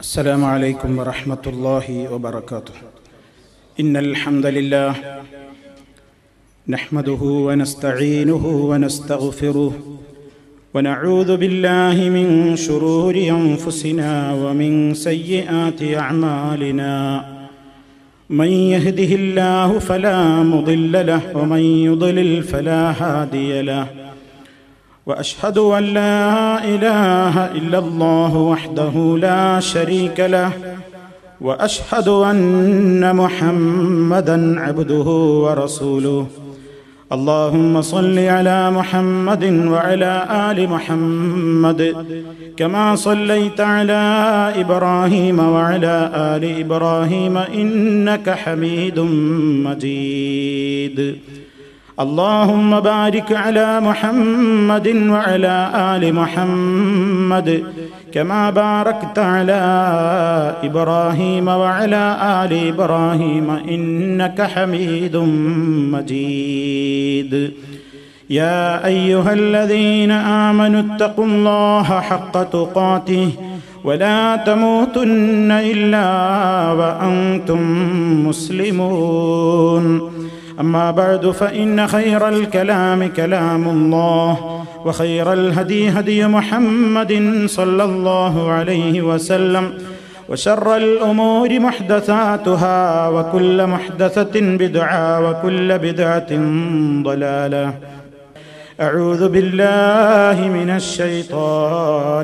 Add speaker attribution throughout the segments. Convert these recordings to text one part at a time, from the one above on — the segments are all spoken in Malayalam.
Speaker 1: السلام عليكم ورحمة الله وبركاته. إن الحمد لله نحمده ونستعينه ونستغفره ونعوذ بالله من شرور أنفسنا ومن سيئات أعمالنا. من يهده الله فلا مضل له ومن يضلل فلا هادي له. وأشهد أن لا إله إلا الله وحده لا شريك له وأشهد أن محمدا عبده ورسوله. اللهم صل على محمد وعلى آل محمد كما صليت على إبراهيم وعلى آل إبراهيم إنك حميد مجيد. اللهم بارك على محمد وعلى آل محمد كما باركت على إبراهيم وعلى آل إبراهيم إنك حميد مجيد. يا أيها الذين آمنوا اتقوا الله حق تقاته ولا تموتن إلا وأنتم مسلمون. أما بعد فإن خير الكلام كلام الله وخير الهدي هدي محمد صلى الله عليه وسلم وشر الأمور محدثاتها وكل محدثة بدعة وكل بدعة ضلالة. أعوذ بالله من الشيطان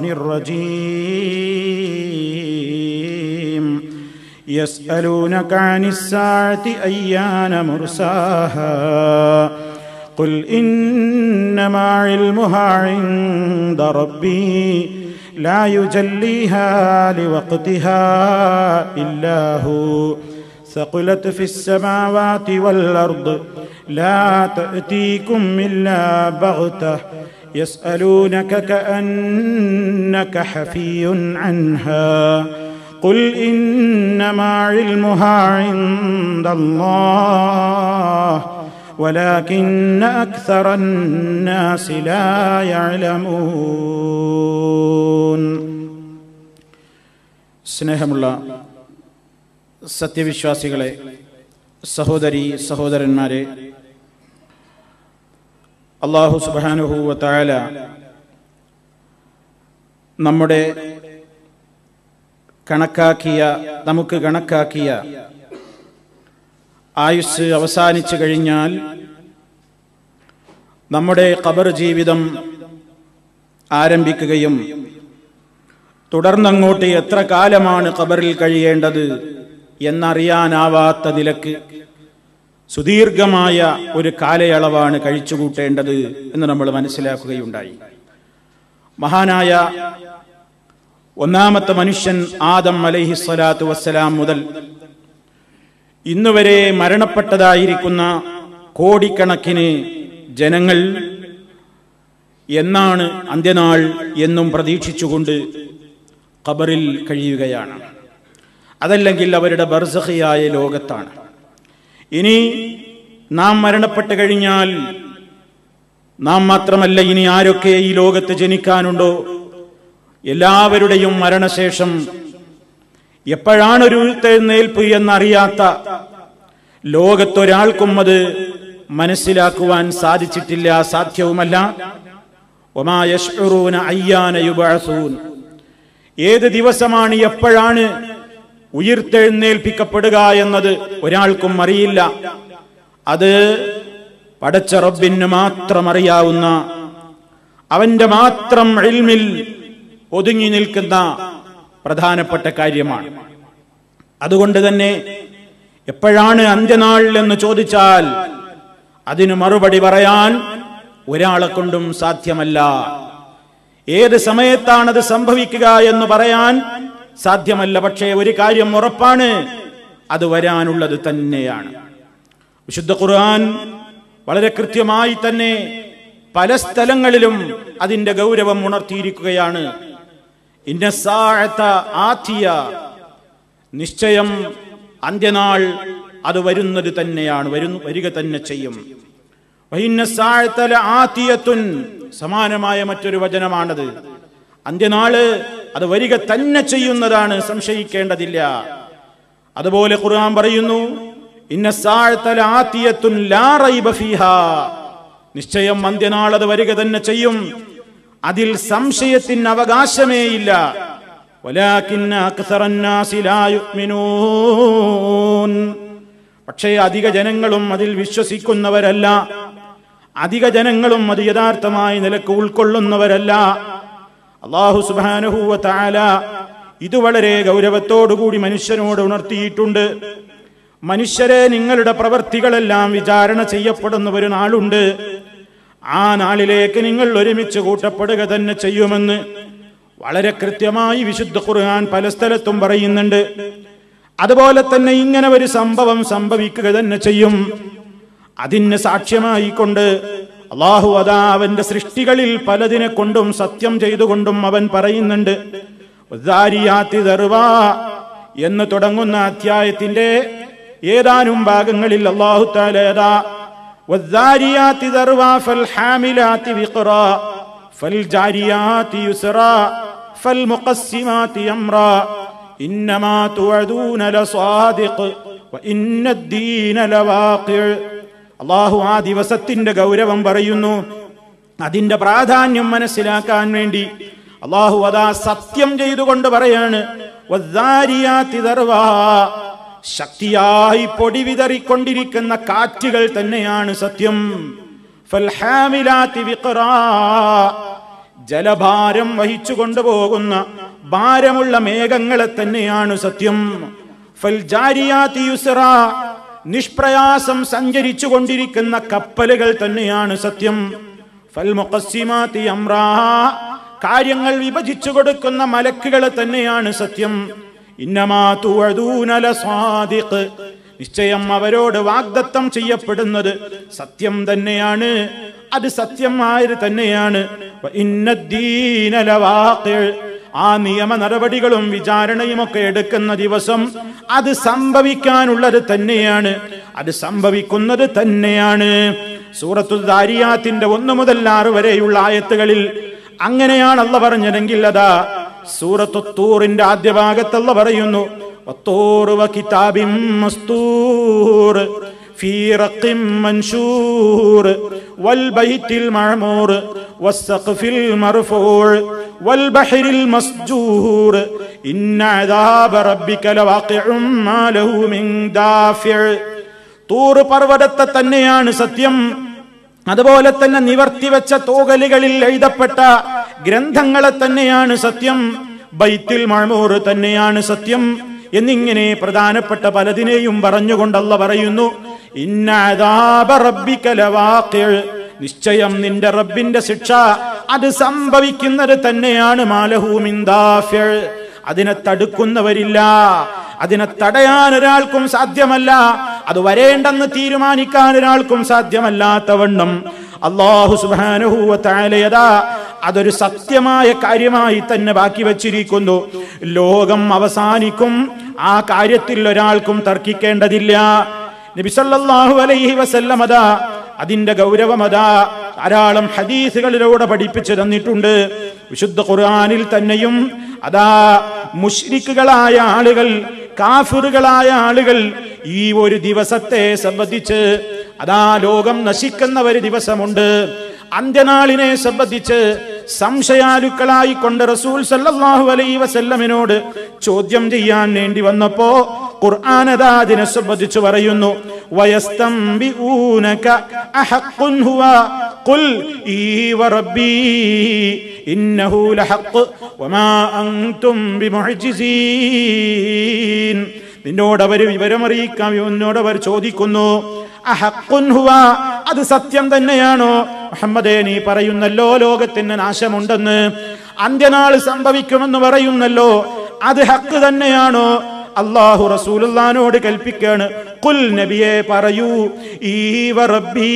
Speaker 1: الرجيم. يسألونك عن الساعة أيان مرساها قل إنما علمها عند ربي لا يجليها لوقتها إلا هو ثقلت في السماوات والأرض لا تأتيكم إلا بغتة يسألونك كأنك حفي عنها قل إنما علمها عند الله ولكن أكثر الناس لا يعلمون. സ്നേഹമുള്ള സത്യവിശ്വാസികളെ, സഹോദരീ സഹോദരന്മാരെ, അല്ലാഹു സുബ്ഹാനഹു വ തആല നമുക്ക് കണക്കാക്കിയ ആയുസ് അവസാനിച്ചു കഴിഞ്ഞാൽ നമ്മുടെ ഖബർ ജീവിതം ആരംഭിക്കുകയും തുടർന്നങ്ങോട്ട് എത്ര കാലമാണ് ഖബറിൽ കഴിയേണ്ടത് എന്നറിയാനാവാത്ത നിലക്ക് സുദീർഘമായ ഒരു കാലയളവാണ് കഴിച്ചുകൂട്ടേണ്ടത് എന്ന് നമ്മൾ മനസ്സിലാക്കുകയുണ്ടായി. മഹാനായ ഒന്നാമത്തെ മനുഷ്യൻ ആദം അലൈഹിസ്സലാത്തു വസ്സലാം മുതൽ ഇന്നുവരെ മരണപ്പെട്ടതായിരിക്കുന്ന കോടിക്കണക്കിന് ജനങ്ങൾ എന്നാണ് അന്ത്യനാൾ എന്നും പ്രതീക്ഷിച്ചുകൊണ്ട് ഖബറിൽ കഴിയുകയാണ്. അതല്ലെങ്കിൽ അവരുടെ ബർസഖിയായ ലോകത്താണ്. ഇനി നാം മരണപ്പെട്ട് കഴിഞ്ഞാൽ നാം മാത്രമല്ല, ഇനി ആരൊക്കെ ഈ ലോകത്ത് ജനിക്കാനുണ്ടോ എല്ലാവരുടെയും മരണശേഷം എപ്പോഴാണൊരു എഴുന്നേൽപ്പ് എന്നറിയാത്ത ലോകത്തൊരാൾക്കും അത് മനസ്സിലാക്കുവാൻ സാധിച്ചിട്ടില്ല, സാധ്യവുമല്ല. വമാ യശ്ഉറൂന അയ്യാന യുബഅസൂൻ. ഏത് ദിവസമാണ്, എപ്പോഴാണ് ഉയർത്തെഴുന്നേൽപ്പിക്കപ്പെടുക എന്നത് ഒരാൾക്കും അറിയില്ല. അത് പടച്ച റബ്ബിന് മാത്രം അറിയാവുന്ന, അവന്റെ മാത്രം ഇൽമിൽ ഒതുങ്ങി നിൽക്കുന്ന പ്രധാനപ്പെട്ട കാര്യമാണ്. അതുകൊണ്ട് തന്നെ എപ്പോഴാണ് അന്ത്യനാൾ എന്ന് ചോദിച്ചാൽ അതിന് മറുപടി പറയാൻ ഒരാളെ കൊണ്ടും സാധ്യമല്ല. ഏത് സമയത്താണത് സംഭവിക്കുക എന്ന് പറയാൻ സാധ്യമല്ല. പക്ഷേ ഒരു കാര്യം ഉറപ്പാണ്, അത് വരാനുള്ളത് തന്നെയാണ്. വിശുദ്ധ ഖുർആൻ വളരെ കൃത്യമായി തന്നെ പല സ്ഥലങ്ങളിലും അതിന്റെ ഗൗരവം ഉണർത്തിയിരിക്കുകയാണ്. ഇന്ന സാഅത ആതിയ, നിശ്ചയം അന്ത്യനാൾ അത് വരുന്നത് തന്നെയാണ്, വരിക തന്നെ ചെയ്യും. വഇന്ന സാഅത ലആതിയത്തുൻ, സമാനമായ മറ്റൊരു വചനമാണത്. അന്ത്യനാള് അത് വരിക തന്നെ ചെയ്യുന്നതാണ്, സംശയിക്കേണ്ടതില്ല. അതുപോലെ ഖുർആൻ പറയുന്നു, ഇന്ന സാഅത ലആതിയത്തുൻ ലാ റൈബ ഫീഹാ, നിശ്ചയം അന്ത്യനാൾ അത് വരിക തന്നെ ചെയ്യും, അതിൽ സംശയത്തിന് അവകാശമേയില്ല. വലാകിന്ന അക്സറന്നാസി ലാ യുഅ്മിനൂൻ, പക്ഷേ അധിക ജനങ്ങളും അതിൽ വിശ്വസിക്കുന്നവരല്ല, അധിക ജനങ്ങളും അത് യഥാർത്ഥമായി നിലക്ക് ഉൾക്കൊള്ളുന്നവരല്ല. അല്ലാഹു സുബ്ഹാനഹു വ തആല ഇത് വളരെ ഗൗരവത്തോടുകൂടി മനുഷ്യനോട് ഉണർത്തിയിട്ടുണ്ട്. മനുഷ്യരെ, നിങ്ങളുടെ പ്രവർത്തികളെല്ലാം വിചാരണ ചെയ്യപ്പെടുന്ന ഒരു നാളുണ്ട്. ആ നാളിലേക്ക് നിങ്ങൾ ഒരുമിച്ച് കൂട്ടപ്പെടുക തന്നെ ചെയ്യുമെന്ന് വളരെ കൃത്യമായി വിശുദ്ധ ഖുർആൻ പല സ്ഥലത്തും പറയുന്നുണ്ട്. അതുപോലെ തന്നെ ഇങ്ങനെ ഒരു സംഭവം സംഭവിക്കുക തന്നെ ചെയ്യും. അതിന് സാക്ഷ്യമായിക്കൊണ്ട് അല്ലാഹു അതാ അവന്റെ സൃഷ്ടികളിൽ പലതിനെ കൊണ്ടും സത്യം ചെയ്തുകൊണ്ടും അവൻ പറയുന്നുണ്ട്. വദ്ദാരിയാതി ദർവാ എന്ന് തുടങ്ങുന്ന അധ്യായത്തിന്റെ ഏതാനും ഭാഗങ്ങളിൽ അല്ലാഹു തആല വദ്ദാരിയാതി ദർവാ ഫൽ ഹാമിലാതി വിഖറാ ഫൽ ജാരിയാതി യുസ്റാ ഫൽ മുഖസ്സിമാതി അംറാ ഇന്നമാ തുഅദൂന ലസാദിഖ് വഇന്നദ്ദീന ലവാഖിഅ്. അല്ലാഹു ആ ദിവസത്തിന്റെ ഗൗരവം പറയുന്നു. അതിന്റെ പ്രാധാന്യം മനസ്സിലാക്കാൻ വേണ്ടി അല്ലാഹു അതാ സത്യം ചെയ്തുകൊണ്ട് പറയാണ്, വദ്ദാരിയാതി ദർവാ, ശക്തിയായി പൊടി വിതറിക്കൊണ്ടിരിക്കുന്ന കാറ്റുകൾ തന്നെയാണ് സത്യം. ഫൽ ഹാമിലാതി വിഖറാ, ജലഭാരം വഹിച്ചു കൊണ്ടുപോകുന്ന ഭാരമുള്ള മേഘങ്ങളെ തന്നെയാണ് സത്യം. ഫൽ ജാരിയാതി യുസ്റാ, നിഷ്പ്രയാസം സഞ്ചരിച്ചു കൊണ്ടിരിക്കുന്ന കപ്പലുകൾ തന്നെയാണ് സത്യം. ഫൽ മുഖസ്സിമാതി അംറാ, കാര്യങ്ങൾ വിഭജിച്ചു കൊടുക്കുന്ന മലക്കുകളെ തന്നെയാണ് സത്യം. ഇന്നമാ തുഅദൂന ലസാദിഖ്, നിശ്ചയം അവരോട് വാഗ്ദത്തം ചെയ്യപ്പെടുന്നത് സത്യം തന്നെയാണ്, അത് സത്യമായത് തന്നെയാണ്. വഇന്നദ്ദീന ലവാഖിഅ്, ആ നിയമ നടപടികളും വിചാരണയും ഒക്കെ എടുക്കുന്ന ദിവസം അത് സംഭവിക്കാനുള്ളത് തന്നെയാണ്, അത് സംഭവിക്കുന്നത് തന്നെയാണ്. സൂറത്തുൽ ദാരിയാത്തിന്റെ 1 മുതൽ 6 വരെയുള്ള ആയത്തുകളിൽ അങ്ങനെയാണ് അല്ലാഹു പറഞ്ഞതെങ്കിൽ അതാ സൂറത്തു തൂറിന്റെ ആദ്യ ഭാഗത്ത് അല്ലാഹു പറയുന്നു, വത്തൂർ വകിതാബിൻ മസ്തൂർ ഫീ റഖിൻ മൻശൂർ വൽ ബൈത്തിൽ മഅമൂർ വസ്സഖഫിൽ മർഫൂർ വൽ ബഹ്റിൽ മസ്ജൂർ ഇന്ന അദാബ റബ്ബിക ലവാഖിഉം മാ ലഹു മിൻ ദാഫിഅ്. തൂർ പർവതത്തെ തന്നെയാണ് സത്യം, അതുപോലെ തന്നെ നിവർത്തിവെച്ച തോകലുകളിൽ എഴുതപ്പെട്ട ഗ്രന്ഥങ്ങളെ തന്നെയാണ് സത്യം, ബൈത്തുൽ മഅമൂർ തന്നെയാണ് സത്യം എന്നിങ്ങനെ പ്രധാനപ്പെട്ട പലതിനെയും പറഞ്ഞുകൊണ്ട് അല്ലാഹു പറയുന്നു, ഇന്ന അദാബ റബ്ബിക ലവാഖിഉ, നിശ്ചയം നിന്റെ റബ്ബിന്റെ ശിക്ഷ അത് സംഭവിക്കുന്നത് തന്നെയാണ്. മാലഹു മിൻ ദാഫിഅ്, അതിനെ തടുക്കുന്നവരില്ല, അതിനെ തടയാൻ ഒരാൾക്കും സാധ്യമല്ല, അത് വരേണ്ടെന്ന് തീരുമാനിക്കാൻ ഒരാൾക്കും സാധ്യമല്ലാത്തവണ്ണം അല്ലാഹു സുബ്ഹാനഹു വ തആല അതൊരു സത്യമായ കാര്യമായി തന്നെ ബാക്കി വച്ചിരിക്കുന്നു. ലോകം അവസാനിക്കും, ആ കാര്യത്തിൽ ഒരാൾക്കും തർക്കിക്കേണ്ടതില്ല. നബി സല്ലല്ലാഹു അലൈഹി വസല്ലം അതിന്റെ ഗൗരവം ധാരാളം ഹദീസുകളിലൂടെ പഠിപ്പിച്ചു തന്നിട്ടുണ്ട്. വിശുദ്ധ ഖുർആനിൽ തന്നെയും മുശ്രിക്കുകളായ ആളുകൾ, കാഫിറുകളായ ആളുകൾ ഈ ഒരു ദിവസത്തെ സംബന്ധിച്ച് ലോകം നശിക്കുന്ന ഒരു ദിവസമുണ്ട്, അന്ത്യനാളിനെ സംബന്ധിച്ച് സംശയാലുക്കളായി കൊണ്ട് റസൂൽ സല്ലല്ലാഹു അലൈഹി വസല്ലമിനോട് ചോദ്യം ചെയ്യാൻ വേണ്ടി വന്നപ്പോ ഖുർആൻ അതിനെ സംബന്ധിച്ച് പറയുന്നു, വയസ്തംബിഊനക അഹഖുൻ ഹുവ ഖുൽ ഈ വറബ്ബി ഇന്നഹു ലഹഖ് വമാ അൻതും ബിമുഅ്ജിസീൻ. നിന്നോടവർ വിവരമറിയിക്കാം, എന്നോടവർ ചോദിക്കുന്നു, അഹഖുൻ ഹുവ, അത് സത്യം തന്നെയാണോ? മുഹമ്മദേ, നീ പറയുന്നല്ലോ ലോകത്തിന് നാശമുണ്ടെന്ന്, അന്ത്യനാൾ സംഭവിക്കുമെന്ന് പറയുന്നല്ലോ, അത് ഹക്ക് തന്നെയാണോ? അല്ലാഹു റസൂലുള്ളാഹിനോട് കൽപ്പിക്കാണ്, ഖുൽ നബിയെ പറയൂ, ഈ വറബ്ബി,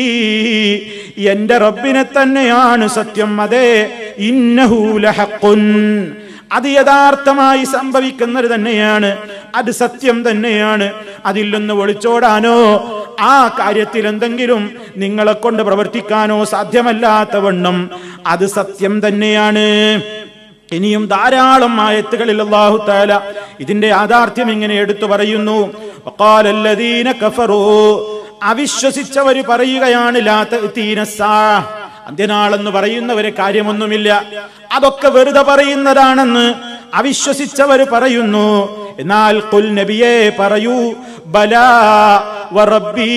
Speaker 1: എന്റെ റബ്ബിനെ തന്നെയാണ് സത്യം, അതെ, ഇന്നഹു ലഹഖുൻ, അത് യഥാർത്ഥമായി സംഭവിക്കുന്നത് തന്നെയാണ്, അത് സത്യം തന്നെയാണ്, അതിൽ നിന്ന് ഒളിച്ചോടാനോ ആ കാര്യത്തിൽ എന്തെങ്കിലും നിങ്ങളെ കൊണ്ട് പ്രവർത്തിക്കാനോ സാധ്യമല്ലാത്തവണ്ണം അത് സത്യം തന്നെയാണ്. ഇനിയും ധാരാളം ആയത്തുകളിൽ അല്ലാഹു തആല ഇതിന്റെ യാഥാർത്ഥ്യം ഇങ്ങനെ എടുത്തു പറയുന്നു. വഖാലല്ലദീന കഫറൂ, അവിശ്വസിച്ചവർ പറയുകയാണ്, ലാ തഅതീന സ്സാഅ, അന്ത്യനാളെന്ന് പറയുന്നവരെ കാര്യമൊന്നുമില്ല, അതൊക്കെ വെറുതെ പറയുന്നതാണെന്ന് അവിശ്വസിച്ചവർ പറയുന്നു. എന്നാൽ ഖുൽ നബിയേ പറയൂ, ബലാ വറബ്ബീ,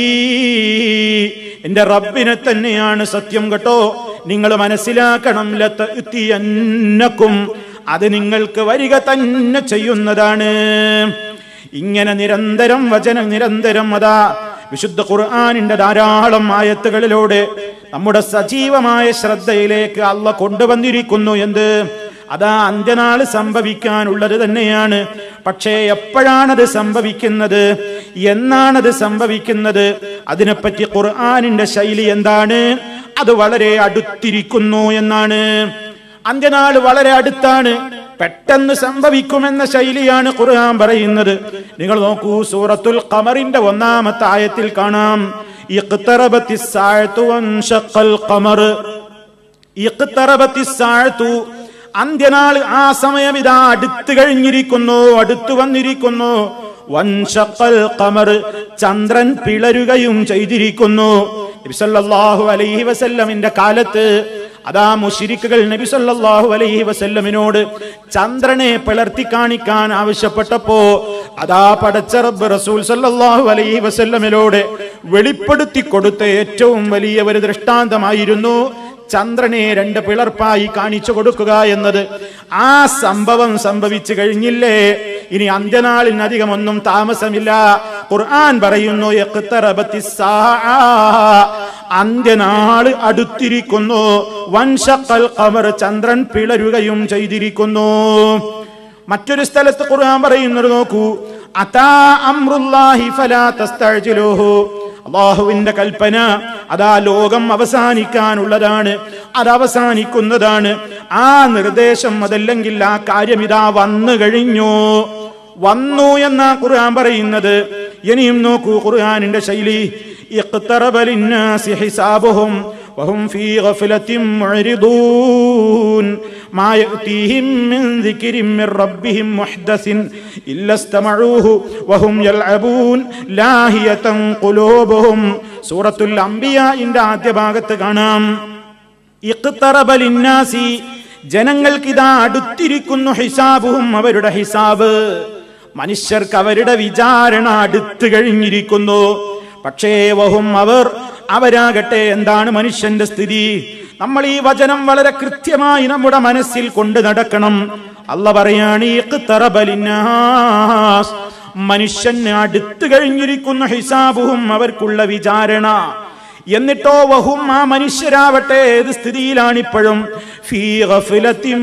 Speaker 1: എന്റെ റബ്ബിനെ തന്നെയാണ് സത്യം കേട്ടോ. നിങ്ങൾ മനസ്സിലാക്കണം, ലതഅതിയന്നകും, അത് നിങ്ങൾക്ക് വരിക തന്നെ ചെയ്യുന്നതാണ്. ഇങ്ങനെ നിരന്തരം വചനം നിരന്തരം അതാ വിശുദ്ധ ഖുർആനിന്റെ ധാരാളം ആയത്തുകളിലൂടെ നമ്മുടെ സജീവമായ ശ്രദ്ധയിലേക്ക് അല്ലാഹ് കൊണ്ടുവന്നിരിക്കുന്നു. എന്ത്? അതാ അന്ത്യനാൾ സംഭവിക്കാനുള്ളത് തന്നെയാണ്. പക്ഷേ എപ്പോഴാണത് സംഭവിക്കുന്നത്, എന്നാണത് സംഭവിക്കുന്നത്, അതിനെപ്പറ്റി ഖുർആനിന്റെ ശൈലി എന്താണ്? അത് വളരെ അടുത്തിരിക്കുന്നു എന്നാണ്. അന്ത്യനാൾ വളരെ അടുത്താണ്, പെട്ടെന്ന് സംഭവിക്കുമെന്ന ശൈലിയാണ് ഖുർആൻ പറയുന്നത്. നിങ്ങൾ നോക്കൂ, സൂറത്തുൽ ഖമറിന്റെ 1-ാമത്തെ ആയത്തിൽ കാണാം, ഇഖ്തറബത്തിസ് സാഅതു വൻശഖൽ ഖമർ. ഇഖ്തറബത്തിസ് സാഅതു, അന്ത്യനാൾ, ആ സമയം ഇതാ അടുത്തു കഴിഞ്ഞിരിക്കുന്നു, അടുത്തു വന്നിരിക്കുന്നു. വൻശഖൽ ഖമർ, ചന്ദ്രൻ പിളരുകയും ചെയ്തിരിക്കുന്നു. നബി സല്ലല്ലാഹു അലൈഹി വസല്ലമിന്റെ കാലത്ത് അതാ മുശ്രിക്കുകൾ നബി സല്ലല്ലാഹു അലൈഹി വസല്ലമിനോട് ചന്ദ്രനെ പിളർത്തി കാണിക്കാൻ ആവശ്യപ്പെട്ടപ്പോ അതാ പടച്ച റബ്ബ് റസൂൽ സല്ലല്ലാഹു അലൈഹി വസല്ലമിനോട് വെളിപ്പെടുത്തി കൊടുത്ത ഏറ്റവും വലിയ ഒരു ദൃഷ്ടാന്തമായിരുന്നു ചന്ദ്രനെ 2 പിളർപ്പായി കാണിച്ചു കൊടുക്കുക എന്നത്. ആ സംഭവം സംഭവിച്ചു കഴിഞ്ഞില്ലേ, ഇനി അന്ത്യനാളിന് അധികമൊന്നും താമസമില്ല. ഖുർആൻ പറയുന്നു, ഇഖ്തറബത്തിസ് സാഅ, അന്ത്യനാള് അടുത്തിരിക്കുന്നു. വൻശഖൽ ഖമർ, ചന്ദ്രൻ പിളരുകയും ചെയ്തിരിക്കുന്നു. മറ്റൊരു സ്ഥലത്ത് ഖുർആൻ പറയുന്നത് നോക്കൂ, അതാ അംറുല്ലാഹി ഫലാ തസ്തഅജിലൂഹു, അല്ലാഹുവിന്റെ കൽപ്പന അതാ ലോകം അവസാനിക്കാനുള്ളതാണ്, അത് അവസാനിക്കുന്നതാണ്. ആ നിർദ്ദേശം, അതല്ലെങ്കിൽ ആ കാര്യം ഇതാ വന്നു കഴിഞ്ഞു, വന്നു എന്നാ ഖുർആൻ പറയുന്നത്. ഇനിയും നോക്കൂ ഖുർആനിന്റെ ശൈലി, ഇഖ്തറബ ലിന്നാസി ഹിസാബുഹും വഹും ഫീ ഗഫലത്തിൻ മുഅ്രിദൂൻ മാ യഅതീഹിം മിൻ ദിക്രിൻ മിർ റബ്ബിഹിം മുഹ്ദസിൻ ഇല്ലാ ഇസ്തമഊഹു വഹും യൽഅബൂൻ ലാഹിയതൻ ഖുലൂബുഹും. സൂറത്തുൽ അംബിയാഇന്റെ ആദ്യ ഭാഗത്ത് കാണാം, ഇഖ്തറബ ലിന്നാസി, ജനങ്ങൾക്കിതാ അടുത്തിരിക്കുന്നു, ഹിസാബുഹും, അവരുടെ ഹിസാബ്, മനുഷ്യർക്ക് അവരുടെ വിചാരണ അടുത്തു കഴിഞ്ഞിരിക്കുന്നു. പക്ഷേ വഹും, അവരാകട്ടെ, എന്താണ് മനുഷ്യന്റെ സ്ഥിതി? നമ്മൾ ഈ വചനം വളരെ കൃത്യമായി നമ്മുടെ മനസ്സിൽ കൊണ്ട് നടക്കണം. അല്ലാഹ് പറയാണ്, ഇഖ്തറബ ലിന്നാസ്, മനുഷ്യന് അടുത്തു കഴിഞ്ഞിരിക്കുന്നു, ഹിസാബുഹും, അവർക്കുള്ള വിചാരണ. എന്നിട്ടോ വഹും, ആ മനുഷ്യരാവട്ടെ ഏത് സ്ഥിതിയിലാണിപ്പോഴും? ഫീ ഗഫലത്തിൻ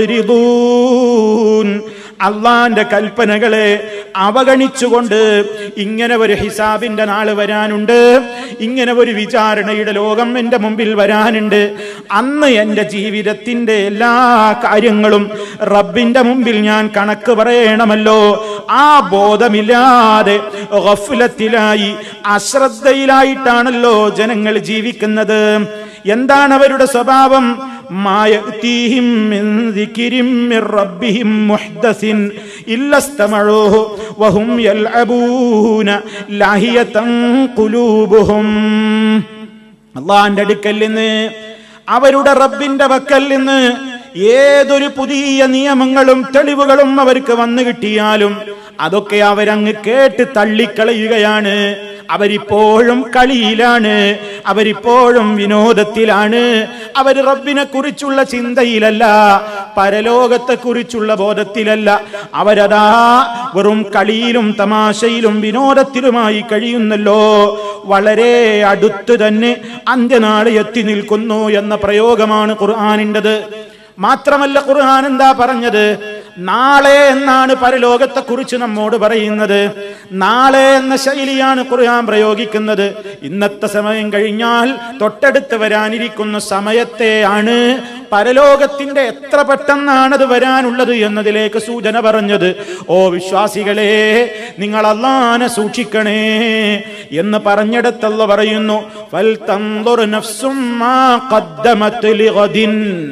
Speaker 1: മുഅ്രിദൂൻ, അള്ളാന്റെ കൽപ്പനകളെ അവഗണിച്ചുകൊണ്ട്. ഇങ്ങനെ ഒരു ഹിസാബിന്റെ നാള് വരാനുണ്ട്, ഇങ്ങനെ ഒരു വിചാരണയുടെ ലോകം എന്റെ മുമ്പിൽ വരാനുണ്ട്. അന്ന് എന്റെ ജീവിതത്തിന്റെ എല്ലാ കാര്യങ്ങളും റബ്ബിന്റെ മുമ്പിൽ ഞാൻ കണക്ക് പറയണമല്ലോ. ആ ബോധമില്ലാതെ ഗഫ്ലത്തിലായി, അശ്രദ്ധയിലായിട്ടാണല്ലോ ജനങ്ങൾ ജീവിക്കുന്നത്. എന്താണ് അവരുടെ സ്വഭാവം? മാ യഅതീഹിം മിൻ ദിക്രിൻ മിർ റബ്ബിഹിം മുഹ്ദസിൻ ഇല്ലാ ഇസ്തമഊഹു വഹും യൽഅബൂന ലാഹിയതൻ ഖുലൂബുഹും. അല്ലാഹുവിന്റെ അടുക്കൽ നിന്ന്, അവരുടെ റബ്ബിന്റെ പക്കൽ നിന്ന് ഏതൊരു പുതിയ നിയമങ്ങളും തെളിവുകളും അവർക്ക് വന്നു കിട്ടിയാലും അതൊക്കെ അവരങ്ങ് കേട്ട് തള്ളിക്കളയുകയാണ്. അവരിപ്പോഴും കളിയിലാണ്, അവരിപ്പോഴും വിനോദത്തിലാണ്. അവർ റബ്ബിനെ കുറിച്ചുള്ള ചിന്തയിലല്ല, പരലോകത്തെ കുറിച്ചുള്ള ബോധത്തിലല്ല. അവരതാ വെറും കളിയിലും തമാശയിലും വിനോദത്തിലുമായി കഴിയുന്നല്ലോ. വളരെ അടുത്ത് തന്നെ അന്ത്യനാൾ എത്തി നിൽക്കുന്നു എന്ന പ്രയോഗമാണ് ഖുർആനിൻ്റെത്. മാത്രമല്ല, ഖുർആൻ എന്താ പറഞ്ഞത്? നാളെ എന്നാണ് പരലോകത്തെ കുറിച്ച് നമ്മോട് പറയുന്നത്. നാളെ എന്ന ശൈലിയാണ് ഖുർആൻ പ്രയോഗിക്കുന്നത്. ഇന്നത്തെ സമയം കഴിഞ്ഞാൽ തൊട്ടടുത്ത് വരാനിരിക്കുന്ന സമയത്തെയാണ് പരലോകത്തിന്റെ എത്ര പെട്ടെന്നാണത് വരാനുള്ളത് എന്നതിലേക്ക് സൂചന പറഞ്ഞത്. ഓ വിശ്വാസികളെ, നിങ്ങൾ അല്ലാഹനെ സൂക്ഷിക്കണേ എന്ന് പറഞ്ഞിടത്തല്ല പറയുന്നു, ഫൽ തൻദുർ നഫ്സും മാ ഖദ്ദമത് ലിഗദിൻ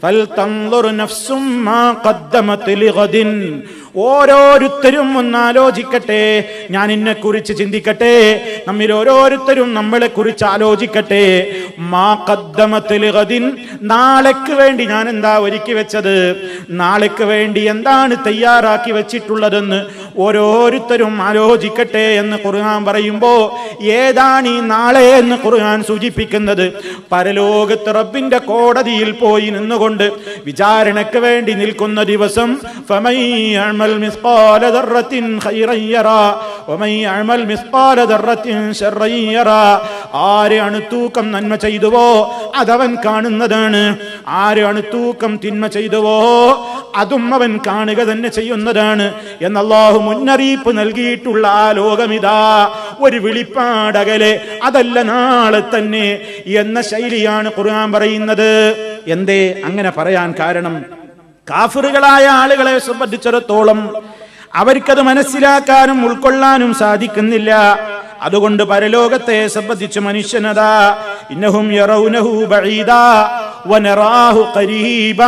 Speaker 1: ഫൽതൻദുർ നഫ്സും മാ ഖദ്ദമത് ലിഗദിൻ. ഓരോരുത്തരും ഒന്നാലോചിക്കട്ടെ, ഞാൻ എന്നെ കുറിച്ച് ചിന്തിക്കട്ടെ, നമ്മിൽ ഓരോരുത്തരും നമ്മളെ കുറിച്ച് ആലോചിക്കട്ടെ. മാ ഖദ്ദമത് ലിഗദിൻ, നാളേക്ക് വേണ്ടി ഞാൻ എന്താ ഒരുക്കി വെച്ചത്, നാളേക്ക് വേണ്ടി എന്താണ് തയ്യാറാക്കി വെച്ചിട്ടുള്ളതെന്ന് ഓരോരുത്തരും ആലോചിക്കട്ടെ എന്ന് ഖുർആൻ പറയുമ്പോ ഏതാണ് ഈ നാളെ എന്ന് ഖുർആൻ സൂചിപ്പിക്കുന്നത്? പരലോകത്ത് റബ്ബിന്റെ കോടതിയിൽ പോയി നിന്നുകൊണ്ട് വിചാരണയ്ക്ക് വേണ്ടി നിൽക്കുന്ന ദിവസം. ഫമൻ യഅമൽ മിസ്ഖാല ദർറത്തിൻ ഖൈറൻ യറാ വമൻ യഅമൽ മിസ്ഖാല ദർറത്തിൻ ശർറൻ യറാ. ആര് അണുത്തൂക്കം നന്മ ചെയ്തുവോ അതവൻ കാണുന്നതാണ്, ആര് അണുത്തൂക്കം തിന്മ ചെയ്തുവോ അതും അവൻ കാണുക തന്നെ ചെയ്യുന്നതാണ് എന്ന് അല്ലാഹു മുന്നറിയിപ്പ് നൽകിയിട്ടുള്ള ആ ലോകമിതാ ഒരു വിളിപ്പാടകലെ, അതല്ല നാളെ തന്നെ എന്ന ശൈലിയാണ് ഖുർആൻ പറയുന്നത്. എന്തേ അങ്ങനെ പറയാൻ കാരണം? കാഫിറുകളായ ആളുകളെ സംബന്ധിച്ചിടത്തോളം അവർക്കത് മനസ്സിലാക്കാനും ഉൾക്കൊള്ളാനും സാധിക്കുന്നില്ല. അതുകൊണ്ട് പരലോകത്തെ സംബന്ധിച്ച് മനുഷ്യനതാ ഇന്നഹും യറൗനഹു ബഈദാ വനറാഹു ഖരീബാ.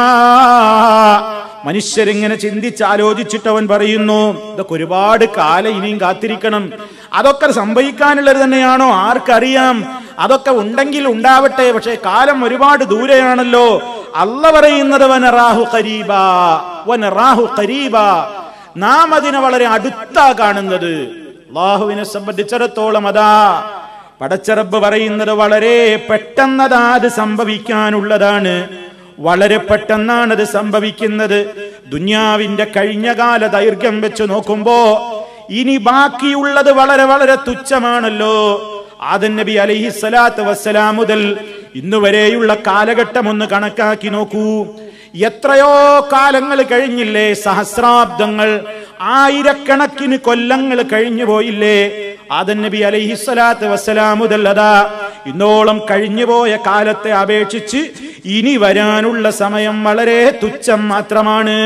Speaker 1: മനുഷ്യരിങ്ങനെ ചിന്തിച്ചാലോചിച്ചിട്ട് അവൻ പറയുന്നു, ഇതൊക്കെ ഒരുപാട് കാലം ഇനിയും കാത്തിരിക്കണം. അതൊക്കെ സംഭവിക്കാനുള്ളത് തന്നെയാണോ? ആർക്കറിയാം. അതൊക്കെ ഉണ്ടെങ്കിൽ ഉണ്ടാവട്ടെ, പക്ഷേ കാലം ഒരുപാട് ദൂരെയാണല്ലോ. അല്ലാഹു പറയുന്നത് വനറാഹു ഖരീബാ, വനറാഹു ഖരീബാ, നാം അതിനെ വളരെ അടുത്താ കാണുന്നത്. അല്ലാഹുവിനെ സംബന്ധിച്ചിടത്തോളം അതാ പടച്ച റബ്ബ് പറയുന്നത് വളരെ പെട്ടെന്നതാ അത് സംഭവിക്കാനുള്ളതാണ്, വളരെ പെട്ടെന്നാണ് അത് സംഭവിക്കുന്നത്. ദുനിയാവിന്റെ കഴിഞ്ഞകാല ദൈർഘ്യം വെച്ച് നോക്കുമ്പോ ഇനി ബാക്കിയുള്ളത് വളരെ വളരെ തുച്ഛമാണല്ലോ. ആദം നബി അലൈഹിസ്സലാത്തു വസ്സലാം മുതൽ ഇന്നുവരെയുള്ള കാലഘട്ടം ഒന്ന് കണക്കാക്കി നോക്കൂ. എത്രയോ കാലങ്ങൾ കഴിഞ്ഞില്ലേ? സഹസ്രാബ്ദങ്ങൾ, ആയിരക്കണക്കിന് കൊല്ലങ്ങൾ കഴിഞ്ഞു പോയില്ലേ? ആദം നബി അലൈഹിസ്സലാത്തു വസ്സലാം മുതൽ അതാ ഇന്നോളം കഴിഞ്ഞുപോയ കാലത്തെ അപേക്ഷിച്ച് ഇനി വരാനുള്ള സമയം വളരെ തുച്ഛം മാത്രമാണ്.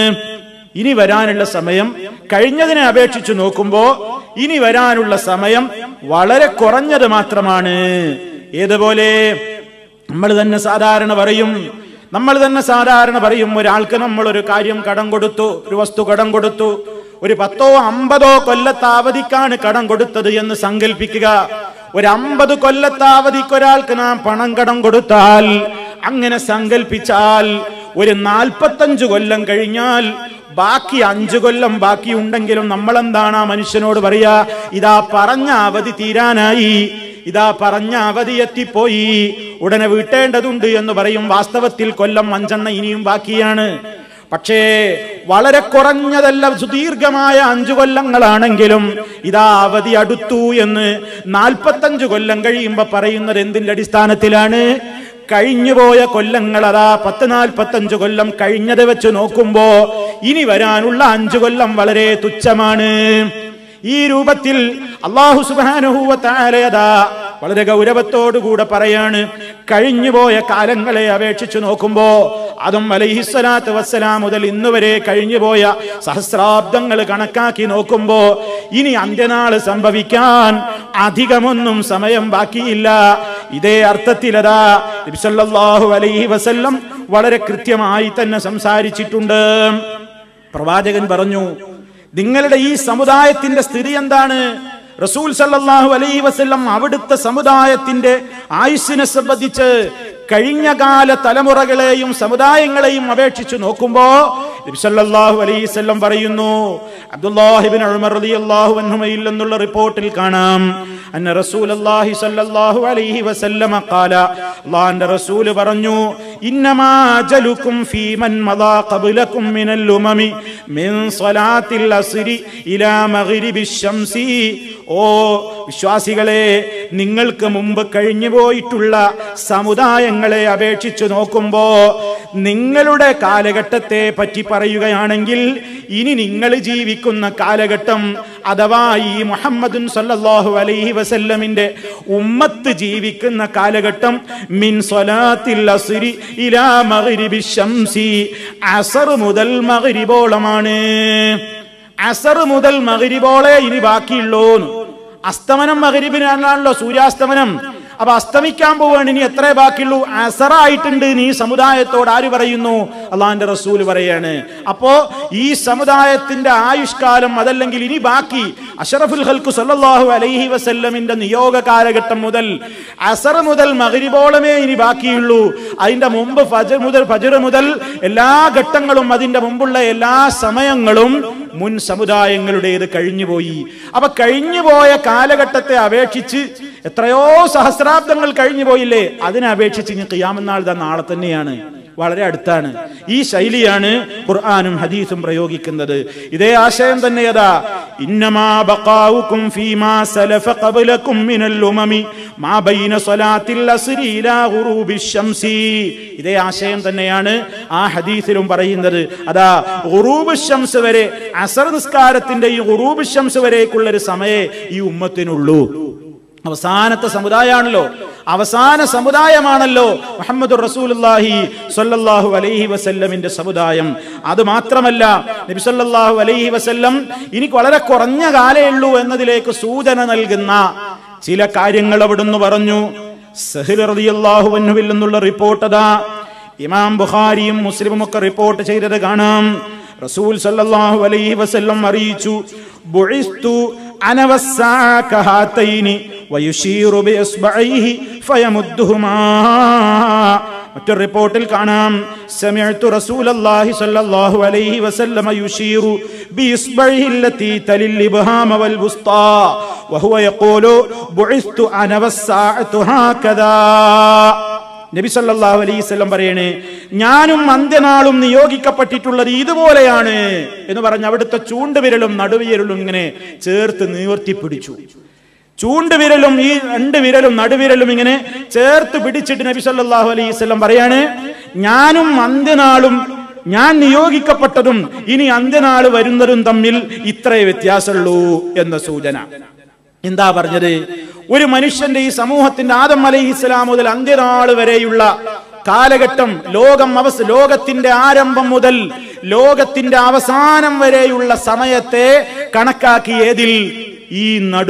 Speaker 1: ഇനി വരാനുള്ള സമയം കഴിഞ്ഞതിനെ അപേക്ഷിച്ച് നോക്കുമ്പോ ഇനി വരാനുള്ള സമയം വളരെ കുറഞ്ഞത് മാത്രമാണ്. ഏതുപോലെ നമ്മൾ തന്നെ സാധാരണ പറയും, ഒരാൾക്ക് നമ്മൾ ഒരു കാര്യം കടം കൊടുത്തു, ഒരു വസ്തു കടം കൊടുത്തു, ഒരു 10 or 50 കൊല്ലത്തെ അവധിക്കാണ് കടം കൊടുത്തത് എന്ന് സങ്കല്പിക്കുക. ഒരു 50 കൊല്ലത്തെ അവധിക്ക് ഒരാൾക്ക് നാം പണം കടം കൊടുത്താൽ, അങ്ങനെ സങ്കല്പിച്ചാൽ ഒരു 45 കൊല്ലം കഴിഞ്ഞാൽ ബാക്കി 5 കൊല്ലം ബാക്കി ഉണ്ടെങ്കിലും നമ്മളെന്താണ് ആ മനുഷ്യനോട് പറയാ? ഇതാ പറഞ്ഞ അവധി തീരാനായി, ഇതാ പറഞ്ഞ അവധി എത്തിപ്പോയി, ഉടനെ വീട്ടേണ്ടതുണ്ട് എന്ന് പറയും. വാസ്തവത്തിൽ കൊല്ലം 5 ഇനിയും ബാക്കിയാണ്. പക്ഷേ വളരെ കുറഞ്ഞതല്ല, സുദീർഘമായ 5 കൊല്ലങ്ങളാണെങ്കിലും ഇതാ അവധി അടുത്തു എന്ന് 45 കൊല്ലം കഴിയുമ്പോ പറയുന്നത് എന്തിന്റെ അടിസ്ഥാനത്തിലാണ്? കഴിഞ്ഞുപോയ കൊല്ലങ്ങൾ അതാ 10-45 കൊല്ലം കഴിഞ്ഞത് വെച്ച് നോക്കുമ്പോ ഇനി വരാനുള്ള 5 കൊല്ലം വളരെ തുച്ഛമാണ്. ഈ രൂപത്തിൽ അല്ലാഹു സുബ്ഹാനഹു വ തആല വളരെ ഗൗരവത്തോടുകൂടെ പറയാണ്, കഴിഞ്ഞുപോയ കാലങ്ങളെ അപേക്ഷിച്ച് നോക്കുമ്പോ ആദം അലൈഹിസ്സലാത്തു വസ്സലാം മുതൽ ഇന്നുവരെ കഴിഞ്ഞുപോയ സഹസ്രാബ്ദങ്ങൾ കണക്കാക്കി നോക്കുമ്പോ ഇനി അന്ത്യനാൾ സംഭവിക്കാൻ അധികമൊന്നും സമയം ബാക്കിയില്ല. ഇതേ അർത്ഥത്തിലതാ നബി സല്ലല്ലാഹു അലൈഹി വസല്ലം വളരെ കൃത്യമായി തന്നെ സംസാരിച്ചിട്ടുണ്ട്. പ്രവാചകൻ പറഞ്ഞു, നിങ്ങളുടെ ഈ സമുദായത്തിന്റെ സ്ഥിതി എന്താണ്? റസൂൽ സല്ലല്ലാഹു അലൈഹി വസല്ലം അവിടുത്തെ സമുദായത്തിന്റെ ആയുസ്സിനെ സംബന്ധിച്ച് കഴിഞ്ഞ കാല തലമുറകളെയും സമുദായങ്ങളെയും അപേക്ഷിച്ച് നോക്കുമ്പോ നബി സല്ലല്ലാഹു അലൈഹി വസല്ലം പറയുന്നു, അബ്ദുല്ലാഹി ഇബ്നു ഉമർ റളിയല്ലാഹു അൻഹുമയിൽ നിന്നുള്ള റിപ്പോർട്ടിൽ കാണാം, അന്ന റസൂലുള്ളാഹി സല്ലല്ലാഹു അലൈഹി വസല്ലം ഖാല, അല്ലാഹുവിന്റെ റസൂൽ പറഞ്ഞു, ഇന്നമാ അജലുക്കും ഫീ മൻ മദാ ഖബ്ലകും മിനൽ ഉമമി മിൻ സ്വലാത്തിൽ അസ്രി ഇലാ മഗ്രിബിശ് ശംസി. ഓ വിശ്വാസികളെ, നിങ്ങൾക്ക് മുമ്പ് കഴിഞ്ഞു പോയിട്ടുള്ള സമുദായങ്ങളെ അപേക്ഷിച്ചു നോക്കുമ്പോ നിങ്ങളുടെ കാലഘട്ടത്തെ പറ്റി പറയുകയാണെങ്കിൽ ഇനി നിങ്ങൾ ജീവിക്കുന്ന കാലഘട്ടം അഥവാ ഈ മുഹമ്മദുൻ സല്ലല്ലാഹു അലൈഹി വസല്ലമിന്റെ ഉമ്മത്ത് ജീവിക്കുന്ന കാലഘട്ടം മിൻ സ്വലാത്തിൽ അസ്രി ഇലാ മഗ്രിബിശ് ശംസി, അസർ മുതൽ മഗ്രിബോളമാണ്. അസർ മുതൽ മഗ്രിബോളെ ഇനി ബാക്കിയുള്ളൂ. അസ്തമനം മഗ്രിബിനാണല്ലോ സൂര്യാസ്തമനം. അപ്പൊ അസ്തമിക്കാൻ പോവാണ്, ഇനി എത്ര ബാക്കിയുള്ളൂ? അസറായിട്ടുണ്ട്. ഈ സമുദായത്തോട് ആര് പറയുന്നു? അള്ളാഹിന്റെ റസൂൽ പറയാണ്. അപ്പോ ഈ സമുദായത്തിന്റെ ആയുഷ്കാലം അതല്ലെങ്കിൽ ഇനി ബാക്കി അഷ്റഫുൽ ഖൽഖ് സല്ലല്ലാഹു അലൈഹി വസല്ലമിന്റെ നിയോഗ കാലഘട്ടം മുതൽ അസർ മുതൽ മഗ്രിബോളമേ ഇനി ബാക്കിയുള്ളൂ. അതിന്റെ മുമ്പ് ഫജ്ർ മുതൽ എല്ലാ ഘട്ടങ്ങളും അതിന്റെ മുമ്പുള്ള എല്ലാ സമയങ്ങളും മുൻ സമുദായങ്ങളുടേത് കഴിഞ്ഞുപോയി. അപ്പൊ കഴിഞ്ഞുപോയ കാലഘട്ടത്തെ അപേക്ഷിച്ച് എത്രയോ സഹസ്രാബ്ദങ്ങൾ കഴിഞ്ഞു പോയില്ലേ? അതിനെ അപേക്ഷിച്ച് ഇനി ഖിയാമത്ത് നാൾ നാളെ തന്നെയാണ്, വളരെ അടുത്താണ്. ഈ ശൈലിയാണ് ഖുർആനും ഹദീസും പ്രയോഗിക്കുന്നത്. ഇതേ ആശയം തന്നെ അതാ ഇന്നമാ ബഖാഉകും ഫീമാ സലഫ ഖബ്ലകും മിനൽ ഉമമി മാ ബൈന സ്വലാത്തിൽ അസ്രി ഇലാ ഗുറൂബിശ് ശംസി. ഇതേ ആശയം തന്നെയാണ് ആ ഹദീസിലും പറയുന്നത്. അതാ ഗുറൂബുശ് ശംസ് വരെ, അസർ നിസ്കാരത്തിന്റെ ഈ ഗുറൂബുശ് ശംസ് വരേക്കുള്ള ഒരു സമയേ ഈ ഉമ്മത്തിനുള്ളൂ. അവസാനത്തെ സമുദായമാണല്ലോ, അവസാന സമുദായമാണല്ലോ മുഹമ്മദുർ റസൂലുള്ളാഹി സ്വല്ലല്ലാഹു അലൈഹി വസല്ലമിന്റെ സമുദായം. അത് മാത്രമല്ല, നബി സല്ലല്ലാഹു അലൈഹി വസല്ലം ഇനി വളരെ കുറഞ്ഞ കാലേ ഉള്ളൂ എന്നതിലേക്ക് സൂചന നൽകുന്ന ചില കാര്യങ്ങൾ അവിടുന്ന് പറഞ്ഞു. സഹൽ റളിയല്ലാഹു അൻഹുവിൽ നിന്നുള്ള റിപ്പോർട്ട് അതാ ഇമാം ബുഖാരിയും മുസ്ലിമും ഒക്കെ റിപ്പോർട്ട് ചെയ്തത് കാണാം. റസൂൽ സല്ലല്ലാഹു അലൈഹി വസല്ലം അറിയിച്ചു, ബുഇസ്തു അന വസ്സാഅ കഹാതൈനി വയുശീറു ബിഇസ്ബഇഹി ഫയമുദ്ദുഹുമാ. മറ്റൊരു റിപ്പോർട്ടിൽ കാണാം, സമിഅ്തു റസൂലല്ലാഹി സ്വല്ലല്ലാഹു അലൈഹി വസല്ലം യുശീറു ബിഇസ്ബഇഹി അല്ലതി തലിൽ ഇബ്ഹാമ വൽ വുസ്താ വഹുവ യഖൂലു ബുഇസ്തു അന വസ്സാഅതു ഹാകദാ. നബി സല്ലല്ലാഹു അലൈഹി വസല്ലം പറയണേ, ഞാനും അന്ത്യനാളും നിയോഗിക്കപ്പെട്ടിട്ടുള്ളത് ഇതുപോലെയാണ് എന്ന് പറഞ്ഞ് അവിടുത്തെ ചൂണ്ടുവിരലും നടുവിരലും ഇങ്ങനെ ചേർത്ത് നിവർത്തിപ്പിടിച്ചു. ചൂണ്ടുവിരലും ഈ രണ്ട് വിരലും നടുവിരലും ഇങ്ങനെ ചേർത്ത് പിടിച്ചിട്ട് നബി സല്ലല്ലാഹു അലൈഹി വസല്ലം പറയാണ്, ഞാനും അന്ത്യനാളും, ഞാൻ നിയോഗിക്കപ്പെട്ടതും ഇനി അന്ത്യനാൾ വരുന്നതും തമ്മിൽ ഇത്രേ വ്യത്യാസമുള്ളൂ എന്ന സൂചന. എന്താ പറഞ്ഞത്? ഒരു മനുഷ്യന്റെ ഈ സമൂഹത്തിന്റെ ആദം അലൈഹിസ്സലാം മുതൽ അന്ത്യനാൾ വരെയുള്ള കാലഘട്ടം, ലോകത്തിന്റെ ആരംഭം മുതൽ ലോകത്തിന്റെ അവസാനം വരെയുള്ള സമയത്തെ കണക്കാക്കിയതിൽ ഈ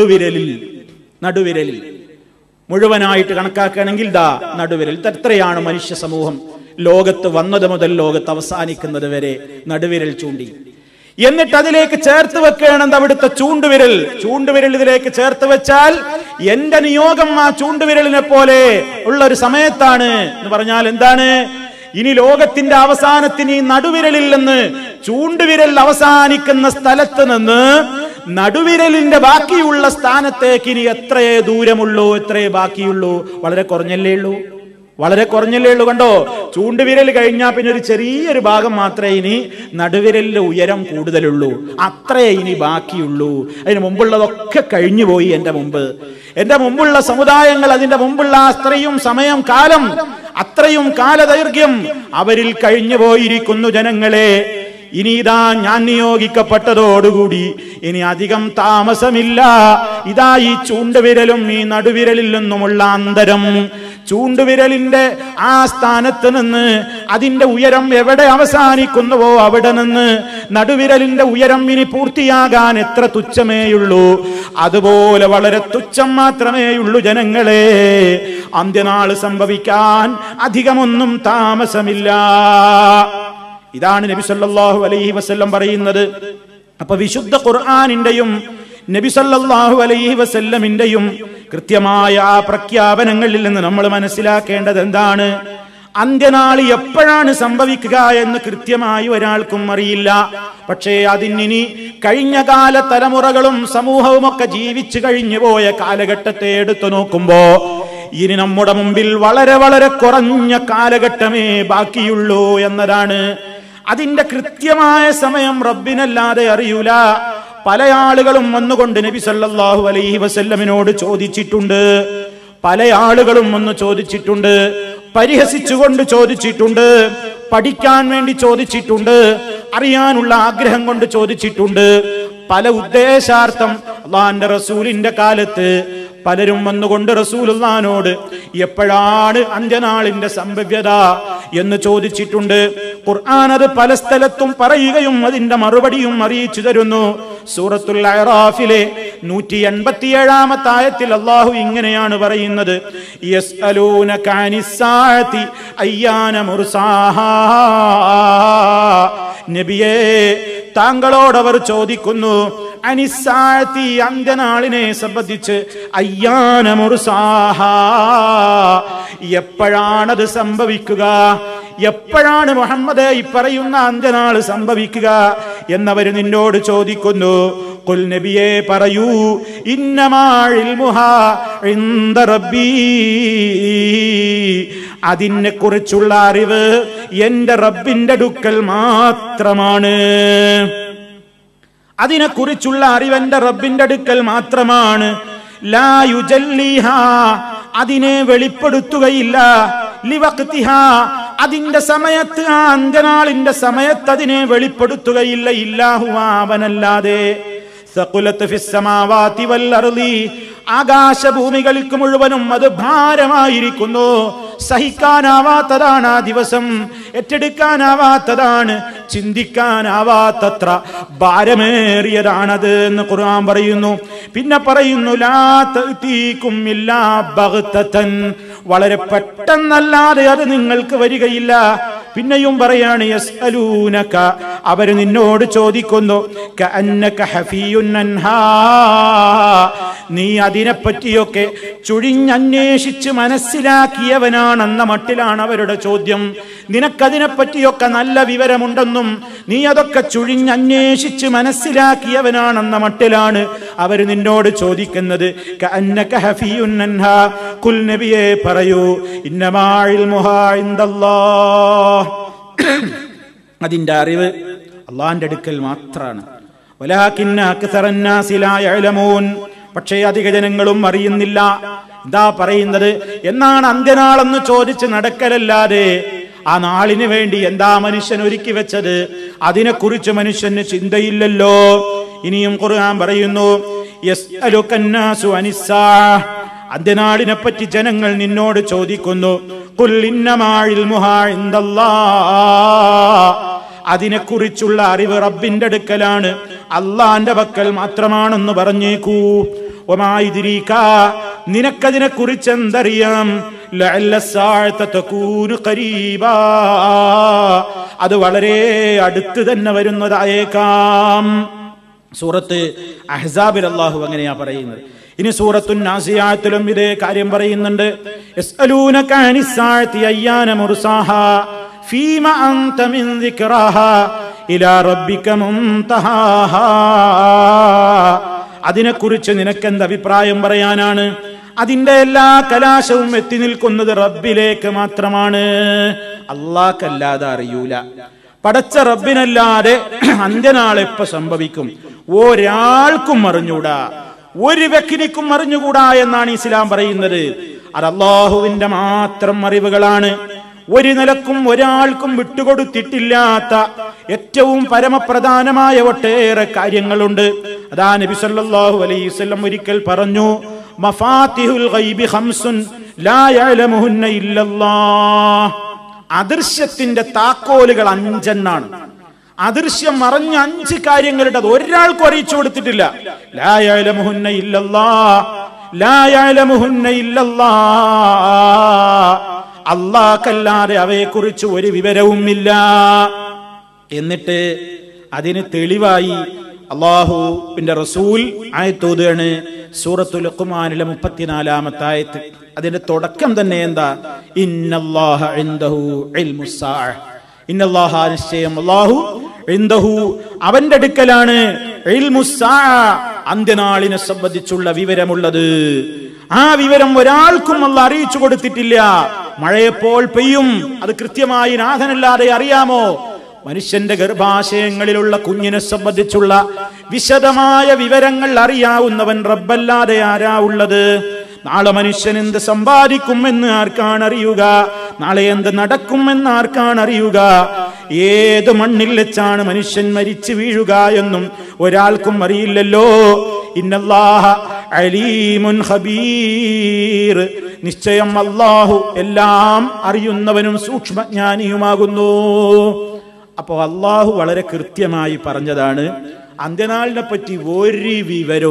Speaker 1: നടുവിരലിൽ മുഴുവനായിട്ട് കണക്കാക്കുകയാണെങ്കിൽ ദാ നടുവിരൽ. എത്രയാണ് മനുഷ്യ സമൂഹം ലോകത്ത് വന്നത് മുതൽ ലോകത്ത് അവസാനിക്കുന്നത് വരെ നടുവിരൽ ചൂണ്ടി. എന്നിട്ട് അതിലേക്ക് ചേർത്ത് വെക്കുകയാണ് അവിടുത്തെ ചൂണ്ടുവിരൽ ഇതിലേക്ക് ചേർത്ത് വെച്ചാൽ എന്റെ നിയോഗം ആ ചൂണ്ടുവിരലിനെ പോലെ ഉള്ള ഒരു സമയത്താണ് എന്ന് പറഞ്ഞാൽ എന്താണ്? ഇനി ലോകത്തിന്റെ അവസാനത്തിന് ഈ നടുവിരലിൽ നിന്ന്, ചൂണ്ടുവിരൽ അവസാനിക്കുന്ന സ്ഥലത്ത് നിന്ന് നടുവിരലിന്റെ ബാക്കിയുള്ള സ്ഥാനത്തേക്ക് ഇനി എത്രയേ ദൂരമുള്ളൂ, എത്രയേ ബാക്കിയുള്ളൂ? വളരെ കുറഞ്ഞല്ലേ ഉള്ളൂ. കണ്ടോ, ചൂണ്ടുവിരൽ കഴിഞ്ഞാൽ പിന്നെ ഒരു ചെറിയൊരു ഭാഗം മാത്രമേ ഇനി നടുവിരലിന്റെ ഉയരം കൂടുതലുള്ളൂ, അത്രേ ഇനി ബാക്കിയുള്ളൂ. അതിന് മുമ്പുള്ളതൊക്കെ കഴിഞ്ഞു പോയി. എന്റെ മുമ്പുള്ള സമുദായങ്ങൾ, അതിന്റെ മുമ്പുള്ള അത്രയും സമയം, കാലം, അത്രയും കാലദൈർഘ്യം അവരിൽ കഴിഞ്ഞു പോയിരിക്കുന്നു ജനങ്ങളെ. ഇനി ഇതാ ഞാൻ നിയോഗിക്കപ്പെട്ടതോടുകൂടി ഇനി അധികം താമസമില്ല. ഇതാ ഈ ചൂണ്ടുവിരലും ഈ നടുവിരലിൽ നിന്നുമുള്ള അന്തരം, ചൂണ്ടുവിരലിന്റെ ആ സ്ഥാനത്ത് നിന്ന് അതിന്റെ ഉയരം എവിടെ അവസാനിക്കുന്നുവോ അവിടെ നിന്ന് നടുവിരലിന്റെ ഉയരം ഇനി പൂർത്തിയാകാൻ എത്ര തുച്ഛമേയുള്ളൂ, അതുപോലെ വളരെ തുച്ഛം മാത്രമേയുള്ളൂ ജനങ്ങളെ. അന്ത്യനാൾ സംഭവിക്കാൻ അധികമൊന്നും താമസമില്ല. ഇതാണ് നബി സല്ലല്ലാഹു അലൈഹി വസല്ലം പറയുന്നത്. അപ്പൊ വിശുദ്ധ ഖുർആനിന്റെയും നബി സല്ലല്ലാഹു അലൈഹി വസല്ലമിന്റെയും കൃത്യമായ ആ പ്രഖ്യാപനങ്ങളിൽ നിന്ന് നമ്മൾ മനസ്സിലാക്കേണ്ടത് എന്താണ്? അന്ത്യനാൾ എപ്പോഴാണ് സംഭവിക്കുക എന്ന് കൃത്യമായി ഒരാൾക്കും അറിയില്ല. പക്ഷേ അതിനി കഴിഞ്ഞ കാല തലമുറകളും സമൂഹവും ഒക്കെ ജീവിച്ചു കഴിഞ്ഞു പോയ കാലഘട്ടത്തെ എടുത്തു നോക്കുമ്പോ ഇനി നമ്മുടെ മുമ്പിൽ വളരെ വളരെ കുറഞ്ഞ കാലഘട്ടമേ ബാക്കിയുള്ളൂ എന്നതാണ്. അതിന്റെ കൃത്യമായ സമയം റബ്ബിനല്ലാതെ അറിയൂല. പല ആളുകളും വന്നുകൊണ്ട് നബി സല്ലല്ലാഹു അലൈഹി വസല്ലമിനോട് ചോദിച്ചിട്ടുണ്ട്. പരിഹസിച്ചുകൊണ്ട് ചോദിച്ചിട്ടുണ്ട്, പഠിക്കാൻ വേണ്ടി ചോദിച്ചിട്ടുണ്ട്, അറിയാനുള്ള ആഗ്രഹം കൊണ്ട് ചോദിച്ചിട്ടുണ്ട്. പല ഉദ്ദേശാർത്ഥം അല്ലാഹുവിന്റെ റസൂലിന്റെ കാലത്ത് പലരും വന്നുകൊണ്ട് റസൂലുള്ളാഹിനോട് എപ്പോഴാണ് അന്ത്യനാളിന്റെ സംഭവ്യത എന്ന് ചോദിച്ചിട്ടുണ്ട്. ഖുർആൻ അത് പല സ്ഥലത്തും പറയുകയും അതിന്റെ മറുപടിയും അറിയിച്ചു തരുന്നു. സൂറത്തുൽ അഅറാഫിലെ 187-ാമത്തെ ആയത്തിൽ അല്ലാഹു ഇങ്ങനെയാണ് പറയുന്നത്, യസ്അലൂനക അനിസ്സാഅതി അയ്യാന മുർസാഹാ. നബിയേ, താങ്കളോടവർ ചോദിക്കുന്നു അനിസ്സാഅതി, അന്ത്യനാളിനെ സംബന്ധിച്ച്, അയ്യാന മുർസാഹാ, എപ്പോഴാണത് സംഭവിക്കുക, എപ്പോഴാണ് മുഹമ്മദ് ഈ പറയുന്ന അന്ത്യനാൾ സംഭവിക്കുക എന്നവർ നിന്നോട് ചോദിക്കുന്നു. ഖുൽ, നബിയേ പറയൂ, ഇന്നമാ ഇൽമുഹാ ഇൻദ റബ്ബീ, അതിനെ കുറിച്ചുള്ള അറിവ് എന്റെ റബ്ബിന്റെ അടുക്കൽ മാത്രമാണ്. അതിനെക്കുറിച്ചുള്ള അറിവ് എന്റെ റബ്ബിന്റെ അടുക്കൽ മാത്രമാണ്. ലാ യുജല്ലിഹാ, അതിനെ വെളിപ്പെടുത്തുകയില്ല. ലിവഖ്തിഹാ, അതിന്റെ സമയത്ത്, ആ അന്ത്യനാളിന്റെ സമയത്ത് അതിനെ വെളിപ്പെടുത്തുകയില്ല. ഇല്ലാഹു, അവനല്ലാതെ. സഖുലത്ത് ഫിസ് സമാവാതി വൽ അർളി, ആകാശഭൂമികൾക്ക് മുഴുവനും അത് ഭാരമായിരിക്കുന്നു. സഹിക്കാനാവാത്തതാണ് ആ ദിവസം, ഏറ്റെടുക്കാനാവാത്തതാണ്, ചിന്തിക്കാനാവാത്തത്ര ഭാരമേറിയതാണത് എന്ന് ഖുർആൻ പറയുന്നു. പിന്നെ പറയുന്നു, ലാ തഅതീകും ഇല്ലാ ബഗ്തതൻ, വളരെ പെട്ടെന്നല്ലാതെ അത് നിങ്ങൾക്ക് വരികയില്ല. പിന്നെയും പറയാണ്, യസ്അലൂനക, അവർ നിന്നോട് ചോദിക്കുന്നു, കഅന്നക ഹഫീയുൻ അൻഹാ, നീ അതിനെപ്പറ്റിയൊക്കെ ചുഴിഞ്ഞന്വേഷിച്ച് മനസ്സിലാക്കിയവനാണെന്ന മട്ടിലാണ് അവരുടെ ചോദ്യം. നിനക്കതിനെപ്പറ്റിയൊക്കെ നല്ല വിവരമുണ്ടെന്നും നീ അതൊക്കെ ചുഴിഞ്ഞന്വേഷിച്ച് മനസ്സിലാക്കിയവനാണെന്ന മട്ടിലാണ് അവർ നിന്നോട് ചോദിക്കുന്നത്. കഅന്നക ഹഫീയുൻ അൻഹാ, ഖുൽ, നബിയേ പറയൂ, ഇന്നമാ ഇൽമുഹാ ഇൻദല്ലാഹ്, അതിന്റെ അറിവ് അല്ലാഹുവിന്റെ അടുക്കൽ മാത്രമാണ്. വലാകിന്ന അക്സറന്നാസി ലാ യഅലമൂൻ, പക്ഷേ അധിക ജനങ്ങളും അറിയുന്നില്ല. എന്താ പറയുന്നത് എന്നാണ് അന്ത്യനാളെന്ന് ചോദിച്ച് നടക്കലല്ലാതെ ആ നാളിന് വേണ്ടി എന്താ മനുഷ്യൻ ഒരുക്കി വെച്ചത്, അതിനെക്കുറിച്ച് മനുഷ്യന് ചിന്തയില്ലല്ലോ. ഇനിയും ഖുർആൻ പറയുന്നു, യസ്അലുകന്നാസു അനിസ്സാഅ, അന്ത്യനാളിനെ പറ്റി ജനങ്ങൾ നിന്നോട് ചോദിക്കുന്നു. ഖുൽ ഇന്നമാ ഇൽമുഹാ ഇൻദല്ലാഹ്, അതിനെക്കുറിച്ചുള്ള അറിവ് റബ്ബിന്റെ അടുക്കലാണ്, അള്ളാന്റെ പക്കൽ മാത്രമാണെന്ന് പറഞ്ഞേക്കൂ. വമാ യുദ്രീക, നിനക്കതിനെ കുറിച്ച് എന്തറിയാം, ലഅല്ല സ്സാഅത തകൂനു ഖരീബാ, അത് വളരെ അടുത്ത് തന്നെ വരുന്നതായേക്കാം. സൂറത്ത് അഹ്സാബിൽ അല്ലാഹു അങ്ങനെയാ പറയുന്നത്. ഇനി സൂറത്തുൻ നാസിയാത്തിലും ഇതേ കാര്യം പറയുന്നുണ്ട്. യസ്അലൂനക അനിസ്സാഅതി അയ്യാന മുർസാഹാ ഫീമ അൻത മിൻ ദിക്റാഹാ ഇലാ റബ്ബിക മുൻതഹാഹാ, അതിനെക്കുറിച്ച് നിനക്കെന്ത് അഭിപ്രായം പറയാനാണ്? അതിന്റെ എല്ലാ കലാശവും എത്തി നിൽക്കുന്നത് റബ്ബിലേക്ക് മാത്രമാണ്, അല്ലാഹ്ക്കല്ലാതെ അറിയൂല. പടച്ച റബ്ബിനല്ലാതെ അന്ത്യനാൾ എപ്പോ സംഭവിക്കും ഒരാൾക്കും അറിഞ്ഞൂടാ, ഒരു വ്യക്തിക്കും അറിഞ്ഞുകൂടാ എന്നാണ് ഇസ്ലാം പറയുന്നത്. അത് അല്ലാഹുവിന്റെ മാത്രം അറിവുകളാണ്. ഒരു നിലക്കും ഒരാൾക്കും വിട്ടുകൊടുത്തിട്ടില്ലാത്ത ഏറ്റവും പരമപ്രധാനമായ ഒട്ടേറെ കാര്യങ്ങളുണ്ട്. അതാ നബി സല്ലല്ലാഹു അലൈഹി വസല്ലം ഒരിക്കൽ പറഞ്ഞു, മഫാത്തിഹുൽ ഗൈബി ഖംസുൻ ലാ യഅലമുഹുന്ന ഇല്ലല്ലാഹ്, അദൃശ്യത്തിന്റെ താക്കോലുകൾ 5 എണ്ണാണ്. അദൃശ്യം മറഞ്ഞ 5 കാര്യങ്ങളുടെ ഒരാൾക്കും അറിയിച്ചു കൊടുത്തിട്ടില്ല. ലാ യഅലമുഹുന്ന ഇല്ലല്ലാഹ്, ലാ യഅലമുഹുന്ന ഇല്ലല്ലാഹ്, അല്ലാഹ്ക്കല്ലാതെ അവയെക്കുറിച്ച് ഒരു വിവരവുമില്ല. എന്നിട്ട് അതിന് തെളിവായി അല്ലാഹുവിന്റെ റസൂൽ ആയത്തോതാണ് സൂറത്തുൽ ലുഖ്മാനിലെ 34-ാമത്തെ ആയത്ത്. അതിന്റെ തുടക്കം തന്നെ എന്താ? ഇന്നല്ലാഹ ഇൻദഹു ഇൽമുസ്സാഅ, ഇന്നല്ലാഹ നിശ്ചയം അല്ലാഹു ഇൻദഹു അവന്റെ അടുക്കലാണ് ഇൽമുസ്സാഅ, അന്ത്യനാളിനെ സംബന്ധിച്ചുള്ള വിവരമുള്ളത്. ആ വിവരം ഒരാൾക്കും അല്ലാഹു അറിയിച്ചു കൊടുത്തിട്ടില്ല. മഴയെപ്പോൾ പെയ്യും അത് കൃത്യമായി നാഥനല്ലാതെ അറിയാമോ? മനുഷ്യന്റെ ഗർഭാശയങ്ങളിലുള്ള കുഞ്ഞിനെ സംബന്ധിച്ചുള്ള വിശദമായ വിവരങ്ങൾ അറിയാവുന്നവൻ റബ്ബല്ലാതെ ആരാ ഉള്ളത്? നാളെ മനുഷ്യൻ എന്ത് സമ്പാദിക്കുമെന്ന് ആർക്കാണ് അറിയുക? നാളെ എന്ത് നടക്കുമെന്ന് ആർക്കാണ് അറിയുക? ഏത് മണ്ണിൽ വെച്ചാണ് മനുഷ്യൻ മരിച്ചു വീഴുക എന്നും ഒരാൾക്കും അറിയില്ലല്ലോ. ഇന്നല്ലാഹ അലീമുൻ ഖബീർ, നിശ്ചയം അല്ലാഹു എല്ലാം അറിയുന്നവനും സൂക്ഷ്മജ്ഞാനിയുമാകുന്നു. അപ്പോൾ അല്ലാഹു വളരെ കൃത്യമായി പറഞ്ഞതാണ്, അന്ത്യനാളിനെ പറ്റി ഒരു വിവരവും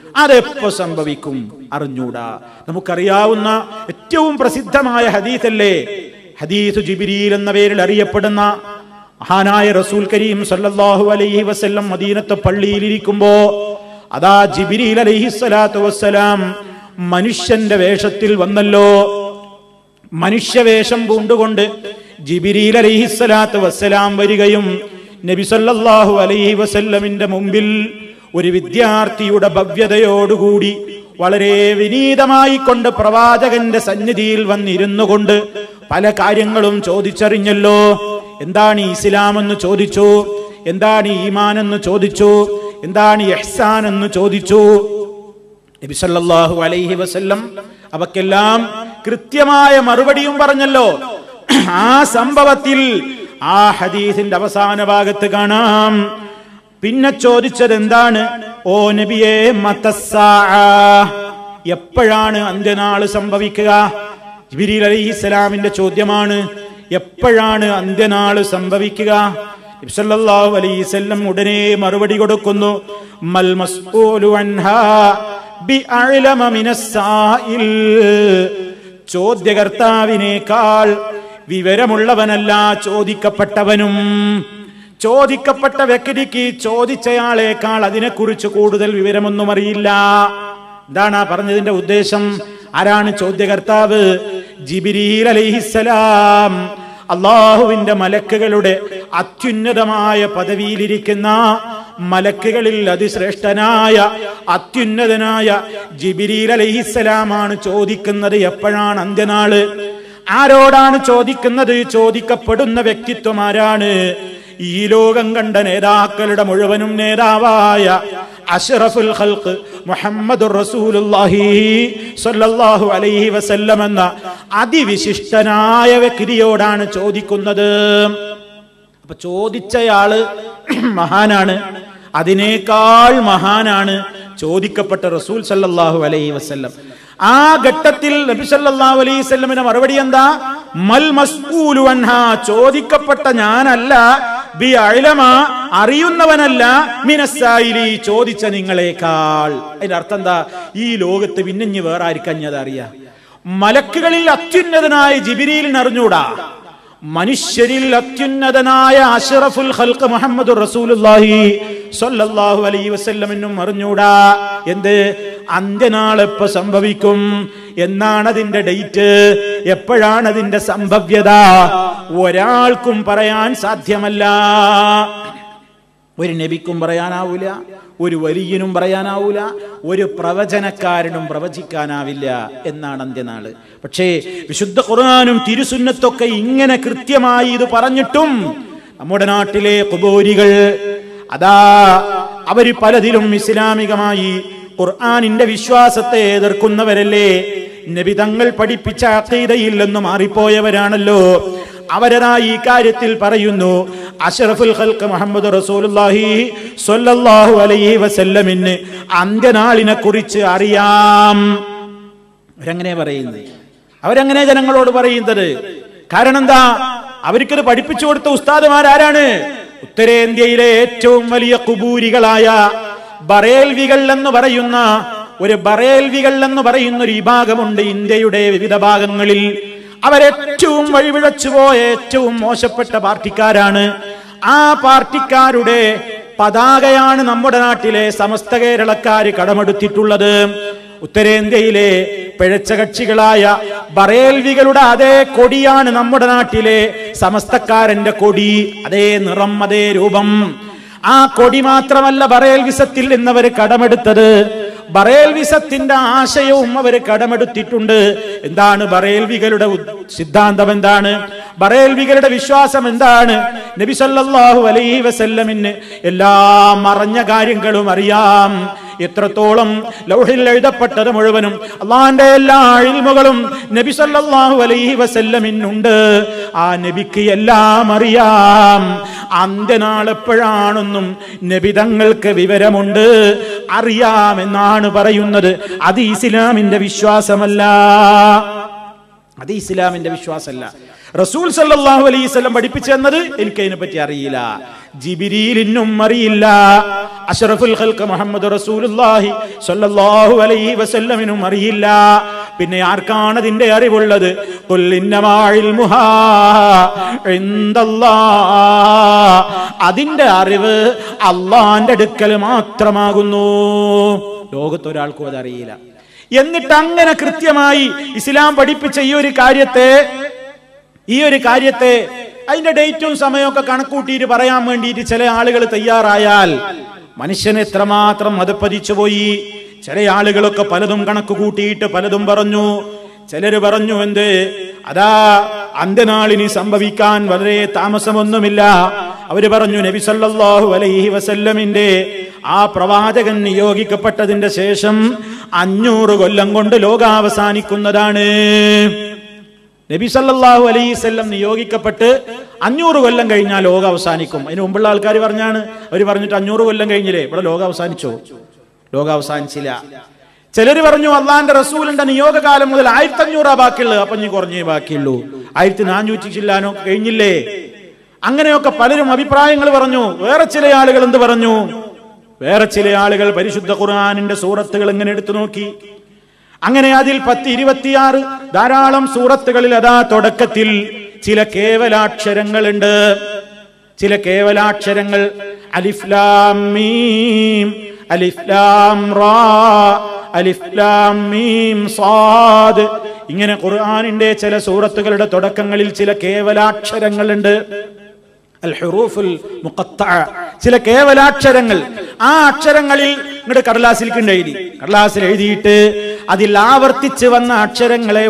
Speaker 1: അതെപ്പോ സംഭവിക്കും അറിഞ്ഞൂടാ. നമുക്കറിയാവുന്ന ഏറ്റവും പ്രസിദ്ധമായ ഹദീസല്ലേ, ഹദീസ് ജിബ്രീൽ എന്ന പേരിൽ അറിയപ്പെടുന്ന മഹാനായ റസൂൽ കരീം സല്ലല്ലാഹു അലൈഹി വസല്ലം മദീനത്തെ പള്ളിയിലിരിക്കുമ്പോ അതാ ജിബ്രീൽ അലൈഹിസ്സലാത്തു വസ്സലാം മനുഷ്യന്റെ വേഷത്തിൽ വന്നല്ലോ. മനുഷ്യവേഷം പൂണ്ടുകൊണ്ട് ജിബ്രീൽ അലൈഹിസ്സലാത്തു വസ്സലാം വരികയും നബി സല്ലല്ലാഹു അലൈഹി വസല്ലമിന്റെ മുമ്പിൽ ഒരു വിദ്യാർത്ഥിയുടെ ഭവ്യതയോടുകൂടി വളരെ വിനീതമായി കൊണ്ട് പ്രവാചകന്റെ സന്നിധിയിൽ വന്നിരുന്നു കൊണ്ട് പല കാര്യങ്ങളും ചോദിച്ചറിഞ്ഞല്ലോ. എന്താണ് ഇസ്ലാം എന്ന് ചോദിച്ചു, എന്താണ് ഈമാൻ എന്ന് ചോദിച്ചു, എന്താണ് ഇഹ്സാൻ എന്ന് ചോദിച്ചു. നബി സല്ലല്ലാഹു അലൈഹി വസല്ലം അവക്കെല്ലാം കൃത്യമായ മറുപടിയും പറഞ്ഞല്ലോ. ആ സംഭവത്തിൽ ആ ഹദീസിന്റെ അവസാന ഭാഗത്ത് കാണാം, പിന്നെ ചോദിച്ചത് എന്താണ്? ഓ നബിയേ, മതസ്സാഅ, എപ്പോഴാണ് അന്ത്യനാൾ സംഭവിക്കുക? ജിബ്രീൽ അലൈഹിസ്സലാമിന്റെ ചോദ്യമാണ്, എപ്പോഴാണ് അന്ത്യനാൾ സംഭവിക്കുക? നബി സല്ലല്ലാഹു അലൈഹി വസല്ലം ഉടനെ മറുപടി കൊടുക്കുന്നു, മൽ മസ്ഊലു അൻഹാ ബിഅഅലമ മിനസ്സാഇൽ, ചോദ്യകർത്താവിനേക്കാൾ വിവരമുള്ളവനല്ല ചോദിക്കപ്പെട്ടവനും. ചോദിക്കപ്പെട്ട വ്യക്തിക്ക് ചോദിച്ചയാളേക്കാൾ അതിനെക്കുറിച്ച് കൂടുതൽ വിവരമൊന്നും അറിയില്ല. എന്താണ് ആ പറഞ്ഞതിന്റെ ഉദ്ദേശം? ആരാണ് ചോദ്യകർത്താവ്? ജിബ്രീൽ അലൈഹിസ്സലാം, അള്ളാഹുവിന്റെ മലക്കുകളുടെ അത്യുന്നതമായ പദവിയിലിരിക്കുന്ന മലക്കുകളിൽ അതിശ്രേഷ്ഠനായ അത്യുന്നതനായ ജിബ്രീൽ അലൈഹിസ്സലാമാണ് ചോദിക്കുന്നത് എപ്പോഴാണ് അന്ത്യനാള്. ആരോടാണ് ചോദിക്കുന്നത്? ചോദിക്കപ്പെടുന്ന വ്യക്തിത്വം ആരാണ്? ഈ ലോകം കണ്ട നേതാക്കളുടെ മുഴുവനും നേതാവായ അഷ്റഫുൽ ഖൽഖ് മുഹമ്മദുർ റസൂലുള്ളാഹി സ്വല്ലല്ലാഹു അലൈഹി വസല്ലം എന്ന അതിവിശിഷ്ടനായ വ്യക്തിയോടാണ് ചോദിക്കുന്നത്. അപ്പൊ ചോദിച്ചയാള് മഹാനാണ്, അതിനേക്കാൾ മഹാനാണ് ചോദിക്കപ്പെട്ട റസൂൽ സല്ലല്ലാഹു അലൈഹി വസല്ലം. ആ ഘട്ടത്തിൽ നബി സല്ലല്ലാഹു അലൈഹി വസല്ലമിന്റെ മറുപടി എന്താ? മൽ മസ്ഊലു അൻഹാ, ചോദിക്കപ്പെട്ട ഞാനല്ല, ബി അഅലമ, അറിയുന്നവനല്ല, മിനസ്സായിലി, ചോദിച്ച നിങ്ങളെക്കാൾ. അതിന്റെ അർത്ഥം എന്താ? ഈ ലോകത്ത് പിന്നിഞ്ഞ് വേറെ ആർക്കഞ്ഞത് അറിയാം? മലക്കുകളിൽ അത്യുന്നതനായ ജിബ്രീലിന് അറിഞ്ഞൂടാ, മനുഷ്യരിൽ അത്യുന്നതനായ അഷ്റഫുൽ ഖൽഖ് മുഹമ്മദുർ റസൂലുള്ളാഹി സ്വല്ലല്ലാഹു അലൈഹി വസല്ലമിനും അറിഞ്ഞൂടാ. എന്ത്? അന്ത്യനാൾ എപ്പോ സംഭവിക്കും, എന്നാണ് അതിന്റെ ഡേറ്റ്, എപ്പോഴാണ് അതിന്റെ സംഭവ്യത, ഒരാൾക്കും പറയാൻ സാധ്യമല്ല. ഒരു നബിക്കും പറയാനാവൂല, ഒരു വലിയനും പറയാനാവൂല, ഒരു പ്രവചനക്കാരനും പ്രവചിക്കാനാവില്ല എന്നാണ് അന്ത്യനാള്. പക്ഷേ വിശുദ്ധ ഖുർആനും തിരുസുന്നത്തൊക്കെ ഇങ്ങനെ കൃത്യമായി ഇത് പറഞ്ഞിട്ടും നമ്മുടെ നാട്ടിലെ ഖുബൂരികൾ അതാ അവര് പലതിലും ഇസ്ലാമികമായി ഖുർആനിന്റെ വിശ്വാസത്തെ എതിർക്കുന്നവരല്ലേ. നബി തങ്ങൾ പഠിപ്പിച്ച അഖീദയിൽ നിന്ന് മാറിപ്പോയവരാണല്ലോ. അവരതാ ഈ കാര്യത്തിൽ പറയുന്നു, അഷ്റഫുൽ ഖൽഖ് മുഹമ്മദ് റസൂലുള്ളാഹി സ്വല്ലല്ലാഹു അലൈഹി വസല്ലമിന് അന്ത്യനാളിനെ കുറിച്ച് അറിയാം. അവരങ്ങനെ പറയുന്നത്, അവരങ്ങനെ ജനങ്ങളോട് പറയുന്നത്. കാരണം എന്താ? അവർക്കത് പഠിപ്പിച്ചു കൊടുത്ത ഉസ്താദുമാരാരാണ്? ഉത്തരേന്ത്യയിലെ ഏറ്റവും വലിയ ഖുബൂരികളായ ബറേൽവികൾ എന്ന് പറയുന്ന ഒരു ഒരു വിഭാഗമുണ്ട് ഇന്ത്യയുടെ വിവിധ ഭാഗങ്ങളിൽ. അവരേറ്റവും വഴിവിഴച്ചുപോയ ഏറ്റവും മോശപ്പെട്ട പാർട്ടിക്കാരാണ്. ആ പാർട്ടിക്കാരുടെ പതാകയാണ് നമ്മുടെ നാട്ടിലെ സമസ്ത കേരളക്കാര് കടമെടുത്തിട്ടുള്ളത്. ഉത്തരേന്ത്യയിലെ പിഴച്ച കക്ഷികളായ ബറേൽവികളുടെ അതേ കൊടിയാണ് നമ്മുടെ നാട്ടിലെ സമസ്തക്കാരന്റെ കൊടി. അതേ നിറം, അതേ രൂപം. ആ കൊടി മാത്രമല്ല ബറേൽവിസത്തിൽ നിന്നവർ കടമെടുത്തത്, ബറേൽവിസത്തിന്റെ ആശയവും അവർ കടമെടുത്തിട്ടുണ്ട്. എന്താണ് ബറേൽവികളുടെ സിദ്ധാന്തം? എന്താണ് ബറേൽവികളുടെ വിശ്വാസം? എന്താണ്? നബി സല്ലല്ലാഹു അലൈഹി വസല്ലമിന് എല്ലാ മറഞ്ഞ കാര്യങ്ങളും അറിയാം. എത്രത്തോളം ലൗഹിൽ എഴുതപ്പെട്ടത് മുഴുവനും അള്ളാന്റെ എല്ലാ ഇൽമുകളും നബി സല്ലല്ലാഹു അലൈഹി വസല്ലമിനുണ്ട്. ആ നബിക്ക് എല്ലാം അറിയാം. അന്ത്യനാൾ എപ്പോഴാണെന്നും നബി തങ്ങൾക്ക് വിവരമുണ്ട്, അറിയാമെന്നാണ് പറയുന്നത്. അത് ഇസ്ലാമിന്റെ വിശ്വാസമല്ല, അത് ഇസ്ലാമിന്റെ വിശ്വാസമല്ല. റസൂൽ സല്ലല്ലാഹു അലൈഹി വസല്ലം പഠിപ്പിച്ചെന്നത് എനിക്ക് അതിനെപ്പറ്റി അറിയില്ല, ജിബ്രീലിനും അറിയില്ല, അഷ്റഫുൽ ഖൽഖ് മുഹമ്മദ് റസൂലുള്ളാഹി സ്വല്ലല്ലാഹു അലൈഹി വസല്ലമിനും അറിയില്ല. പിന്നെ ആർക്കാണ് അതിന്റെ അറിവുള്ളത്? ഖുൽ ഇന്നമാ ഇൽമുഹാ ഇൻദല്ലാഹ്, അതിന്റെ അറിവ് അള്ളാന്റെ അടുക്കൽ മാത്രമാകുന്നു. ലോകത്തൊരാൾക്കും അതറിയില്ല. എന്നിട്ട് അങ്ങനെ കൃത്യമായി ഇസ്ലാം പഠിപ്പിച്ച ഈ ഒരു കാര്യത്തെ അതിന്റെ ഡേറ്റും സമയമൊക്കെ കണക്കൂട്ടിയിട്ട് പറയാൻ വേണ്ടിയിട്ട് ചില ആളുകൾ തയ്യാറായാൽ മനുഷ്യൻ എത്രമാത്രം മതപ്പതിച്ചു പോയി. ചില ആളുകളൊക്കെ പലതും കണക്ക് കൂട്ടിയിട്ട് പലതും പറഞ്ഞു. ചിലര് പറഞ്ഞു എന്ത്, അതാ അന്ത്യനാളിനി സംഭവിക്കാൻ വളരെ താമസമൊന്നുമില്ല. അവര് പറഞ്ഞു നബി സല്ലല്ലാഹു അലൈഹി വസല്ലമിന്റെ ആ പ്രവാചകൻ നിയോഗിക്കപ്പെട്ടതിന്റെ ശേഷം 500 കൊല്ലം കൊണ്ട് ലോകാവസാനിക്കുന്നതാണ്. നബി സല്ലല്ലാഹു അലൈഹി വസല്ലം നിയോഗിക്കപ്പെട്ട് 500 കൊല്ലം കഴിഞ്ഞാൽ ലോകം അവസാനിക്കും. അതിന് മുമ്പുള്ള ആൾക്കാർ പറഞ്ഞാണ്, അവർ പറഞ്ഞിട്ട് 500 കൊല്ലം കഴിഞ്ഞില്ലേ ഇവിടെ ലോകം അവസാനിച്ചോ? ലോകം അവസാനിച്ചില്ല. ചിലര് പറഞ്ഞു അള്ളാന്റെ റസൂലിന്റെ നിയോഗകാലം മുതൽ 1500 ബാക്കിയുള്ളത്, അപ്പൊ ഇനി കുറഞ്ഞേ ബാക്കിയുള്ളൂ, 1400 ചില്ലാനോ കഴിഞ്ഞില്ലേ? അങ്ങനെയൊക്കെ പലരും അഭിപ്രായങ്ങൾ പറഞ്ഞു. വേറെ ചില ആളുകൾ എന്ത് പറഞ്ഞു? വേറെ ചില ആളുകൾ പരിശുദ്ധ ഖുർആനിന്റെ സൂറത്തുകൾ എങ്ങനെ എടുത്തു നോക്കി. അങ്ങനെ അതിൽ 10-26 ധാരാളം സൂറത്തുകളിൽ അതാ തുടക്കത്തിൽ ചില കേവലാക്ഷരങ്ങളുണ്ട്. ചില കേവലാക്ഷരങ്ങൾ അലിഫ് ലാം മീം, അലിഫ് ലാം റാ, അലിഫ് ലാം മീം സാദ്. ഇങ്ങനെ ഖുർആനിന്റെ ചില സൂറത്തുകളുടെ തുടക്കങ്ങളിൽ ചില കേവലാക്ഷരങ്ങളുണ്ട്. അൽ ഹുറൂഫുൽ മുഖത്തഅ, ചില കേവലാക്ഷരങ്ങൾ. ആ അക്ഷരങ്ങളിൽ ഇങ്ങോട്ട് കടലാസിൽ എഴുതിയിട്ട് അതിൽ ആവർത്തിച്ച് വന്ന അക്ഷരങ്ങളെ